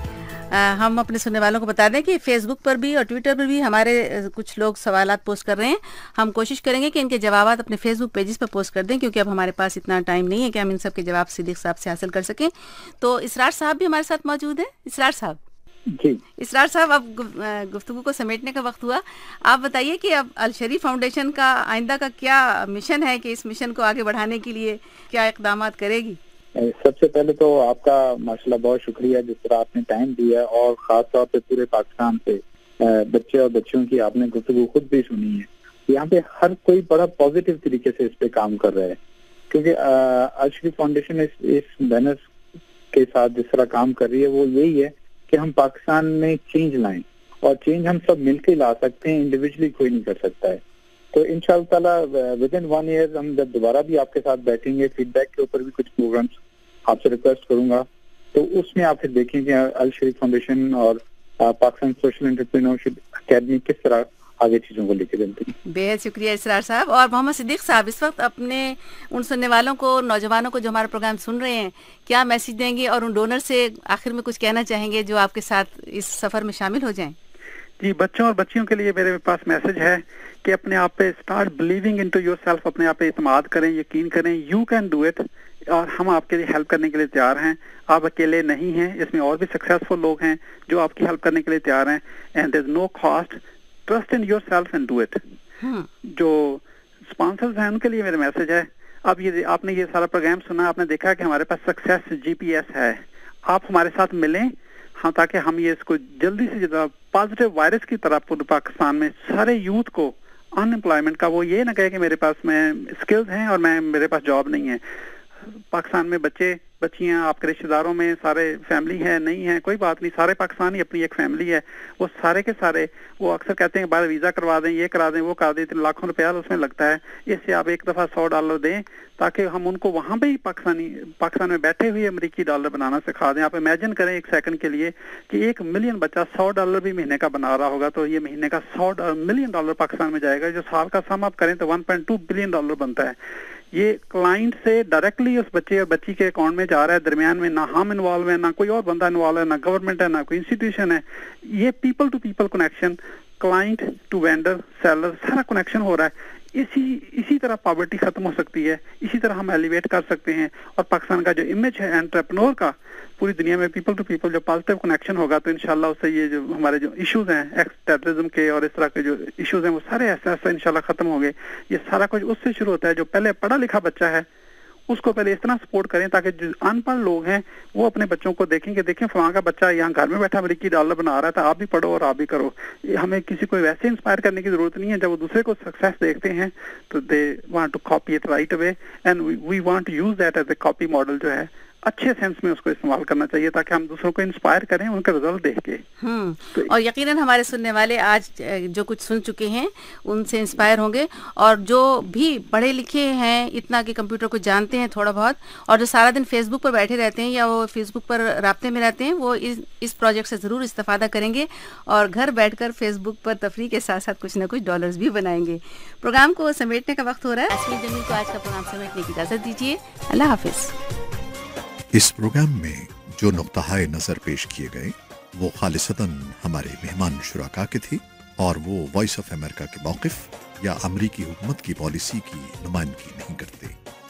ہم اپنے سننے والوں کو بتا دیں کہ فیس بک پر بھی اور ٹویٹر پر بھی ہمارے کچھ لوگ سوالات پوسٹ کر رہے ہیں. ہم کوشش کریں گے کہ ان کے جوابات اپنے فیس بک پیجز پر پوسٹ کر دیں، کیونکہ اب ہمارے پاس اتنا ٹائم نہیں ہے کہ ہم ان سب کے جواب صدیق صاحب سے حاصل کر سکیں. تو اسرار صاحب بھی ہمارے ساتھ موجود ہیں. اسرار صاحب جی اسرار صاحب اب گفتگو کو سمیٹنے کا وقت ہوا. آپ بتائیے کہ اب الشریف فاؤنڈیشن کا آئندہ کا کیا مشن ہے، کہ اس مشن کو آگے بڑھانے کے لیے کیا اقدامات کرے گی؟ سب سے پہلے تو آپ کا ماشاءاللہ بہت شکریہ جس طرح آپ نے ٹائم دیا، اور خاص طور پہ پورے پاکستان سے بچے اور بچیوں کی آپ نے گفتگو خود بھی سنی ہے. یہاں پہ ہر کوئی بڑا پازیٹیو طریقے سے اس پہ کام کر رہا ہے، کیونکہ الشریف فاؤنڈیشن اس بینر کے ساتھ جس طرح کام کر رہی ہے وہ یہی ہے کہ ہم پاکستان میں چینج لائیں، اور چینج ہم سب مل کے لا سکتے ہیں، انڈیویجلی کوئی نہیں کر سکتا ہے. تو ان شاء اللہ تعالیٰ ود ان ون ایئر ہم جب دوبارہ بھی آپ کے ساتھ بیٹھیں گے، فیڈ بیک کے اوپر بھی کچھ پروگرامس آپ سے ریکویسٹ کروں گا، تو اس میں آپ پھر دیکھیں کہ الشریف فاؤنڈیشن اور پاکستان سوشل انٹرپرینورشپ اکیڈمی کس طرح آگے چیزوں کو لے کے چلتے ہیں. بے حد شکریہ اسرار صاحب. اور محمد صدیق صاحب اس وقت اپنے ان سننے والوں کو، نوجوانوں کو جو ہمارا پروگرام سن رہے ہیں، کیا میسج دیں گے، اور ان ڈونر سے آخر میں کچھ کہنا چاہیں گے جو آپ کے ساتھ اس سفر میں شامل ہو جائیں؟ جی بچوں اور بچیوں کے لیے میرے پاس میسج ہے کہ اپنے آپ پہ start believing into yourself, اپنے آپ پہ اعتماد کریں، یقین کریں. یو کین ڈو اٹ، اور ہم آپ کے لیے ہیلپ کرنے کے لیے تیار ہیں. آپ اکیلے نہیں ہیں، اس میں اور بھی سکسیسفل لوگ ہیں جو آپ کی ہیلپ کرنے کے لیے تیار ہیں. And there is no cost. Trust in yourself and do it. جو اسپانسرز ہیں ان کے لیے میرا میسج ہے، اب یہ آپ نے یہ سارا پروگرام سنا، آپ نے دیکھا کہ ہمارے پاس سکسیس جی پی ایس ہے. آپ ہمارے ساتھ ملیں، ہاں، تاکہ ہم یہ اس کو جلدی سے جلد پازیٹیو وائرس کی طرح پورے پاکستان میں سارے یوتھ کو ان امپلائمنٹ کا، وہ یہ نہ کہے کہ میرے پاس میں اسکلز ہیں اور میں میرے پاس جاب نہیں ہے. پاکستان میں بچے بچیاں، آپ کے رشتے داروں میں سارے فیملی ہے نہیں ہے، کوئی بات نہیں، سارے پاکستانی اپنی ایک فیملی ہے. وہ سارے کے سارے وہ اکثر کہتے ہیں باہر ویزا کروا دیں، یہ کرا دیں، وہ کرا دیں، لاکھوں روپیہ اس میں لگتا ہے. اس سے آپ ایک دفعہ سو ڈالر دیں تاکہ ہم ان کو وہاں پہ ہی پاکستانی پاکستان میں بیٹھے ہوئے امریکی ڈالر بنانا سکھا دیں. آپ امیجن کریں ایک سیکنڈ کے لیے کہ ایک ملین بچہ سو ڈالر بھی مہینے کا بنا رہا ہوگا، تو یہ مہینے کا سو ملین ڈالر پاکستان میں جائے گا، جو سال کا سم آپ کریں تو one point two billion dollar بنتا ہے. یہ کلائنٹ سے ڈائریکٹلی اس بچے اور بچی کے اکاؤنٹ میں جا رہا ہے، درمیان میں نہ ہم انوالو ہیں، نہ کوئی اور بندہ انوالو ہے، نہ گورنمنٹ ہے، نہ کوئی انسٹیٹیوشن ہے. یہ people to people connection, client to vendor seller, سارا کنیکشن ہو رہا ہے. اسی اسی طرح پاورٹی ختم ہو سکتی ہے، اسی طرح ہم ایلیویٹ کر سکتے ہیں. اور پاکستان کا جو امیج ہے انٹرپرینور کا پوری دنیا میں پیپل ٹو پیپل جو پازیٹیو کنیکشن ہوگا، تو انشاءاللہ اس سے یہ جو ہمارے جو ایشوز ہیں ایکس ٹیررزم کے اور اس طرح کے جو ایشوز ہیں وہ سارے ایسے ایسے انشاءاللہ ختم ہوں گے. یہ سارا کچھ اس سے شروع ہوتا ہے جو پہلے پڑھا لکھا بچہ ہے اس کو پہلے اس طرح سپورٹ کریں تاکہ جو ان پڑھ لوگ ہیں وہ اپنے بچوں کو دیکھیں کہ دیکھیں فلاں کا بچہ یہاں گھر میں بیٹھا امریکی ڈالر بنا رہا تھا، آپ بھی پڑھو اور آپ بھی کرو. ہمیں کسی کو ویسے انسپائر کرنے کی ضرورت نہیں ہے. جب وہ دوسرے کو سکسیس دیکھتے ہیں تو they want to copy it right away, and we want to use that as a copy model جو ہے اچھے سینس میں اس کو استعمال کرنا چاہیے تاکہ ہم دوسروں کو انسپائر کریں ان کا رزلٹ دیکھ کے. ہوں اور یقیناً ہمارے سننے والے آج جو کچھ سن چکے ہیں ان سے انسپائر ہوں گے، اور جو بھی پڑھے لکھے ہیں اتنا کہ کمپیوٹر کو جانتے ہیں تھوڑا بہت، اور جو سارا دن فیس بک پر بیٹھے رہتے ہیں یا وہ فیس بک پر رابطے میں رہتے ہیں، وہ اس اس پروجیکٹ سے ضرور استفادہ کریں گے اور گھر بیٹھ کر فیس بک پر تفریح کے ساتھ ساتھ کچھ نہ کچھ ڈالرز بھی بنائیں گے. پروگرام کو سمیٹنے کا وقت ہو رہا ہے. یاسمین جمیل کو آج کا پروگرام سمیٹنے کی اجازت دیجیے. اللہ حافظ. اس پروگرام میں جو نقطہ نظر پیش کیے گئے وہ خالصتاً ہمارے مہمان شرکا کے تھے، اور وہ وائس آف امریکہ کے موقف یا امریکی حکومت کی پالیسی کی نمائندگی نہیں کرتے.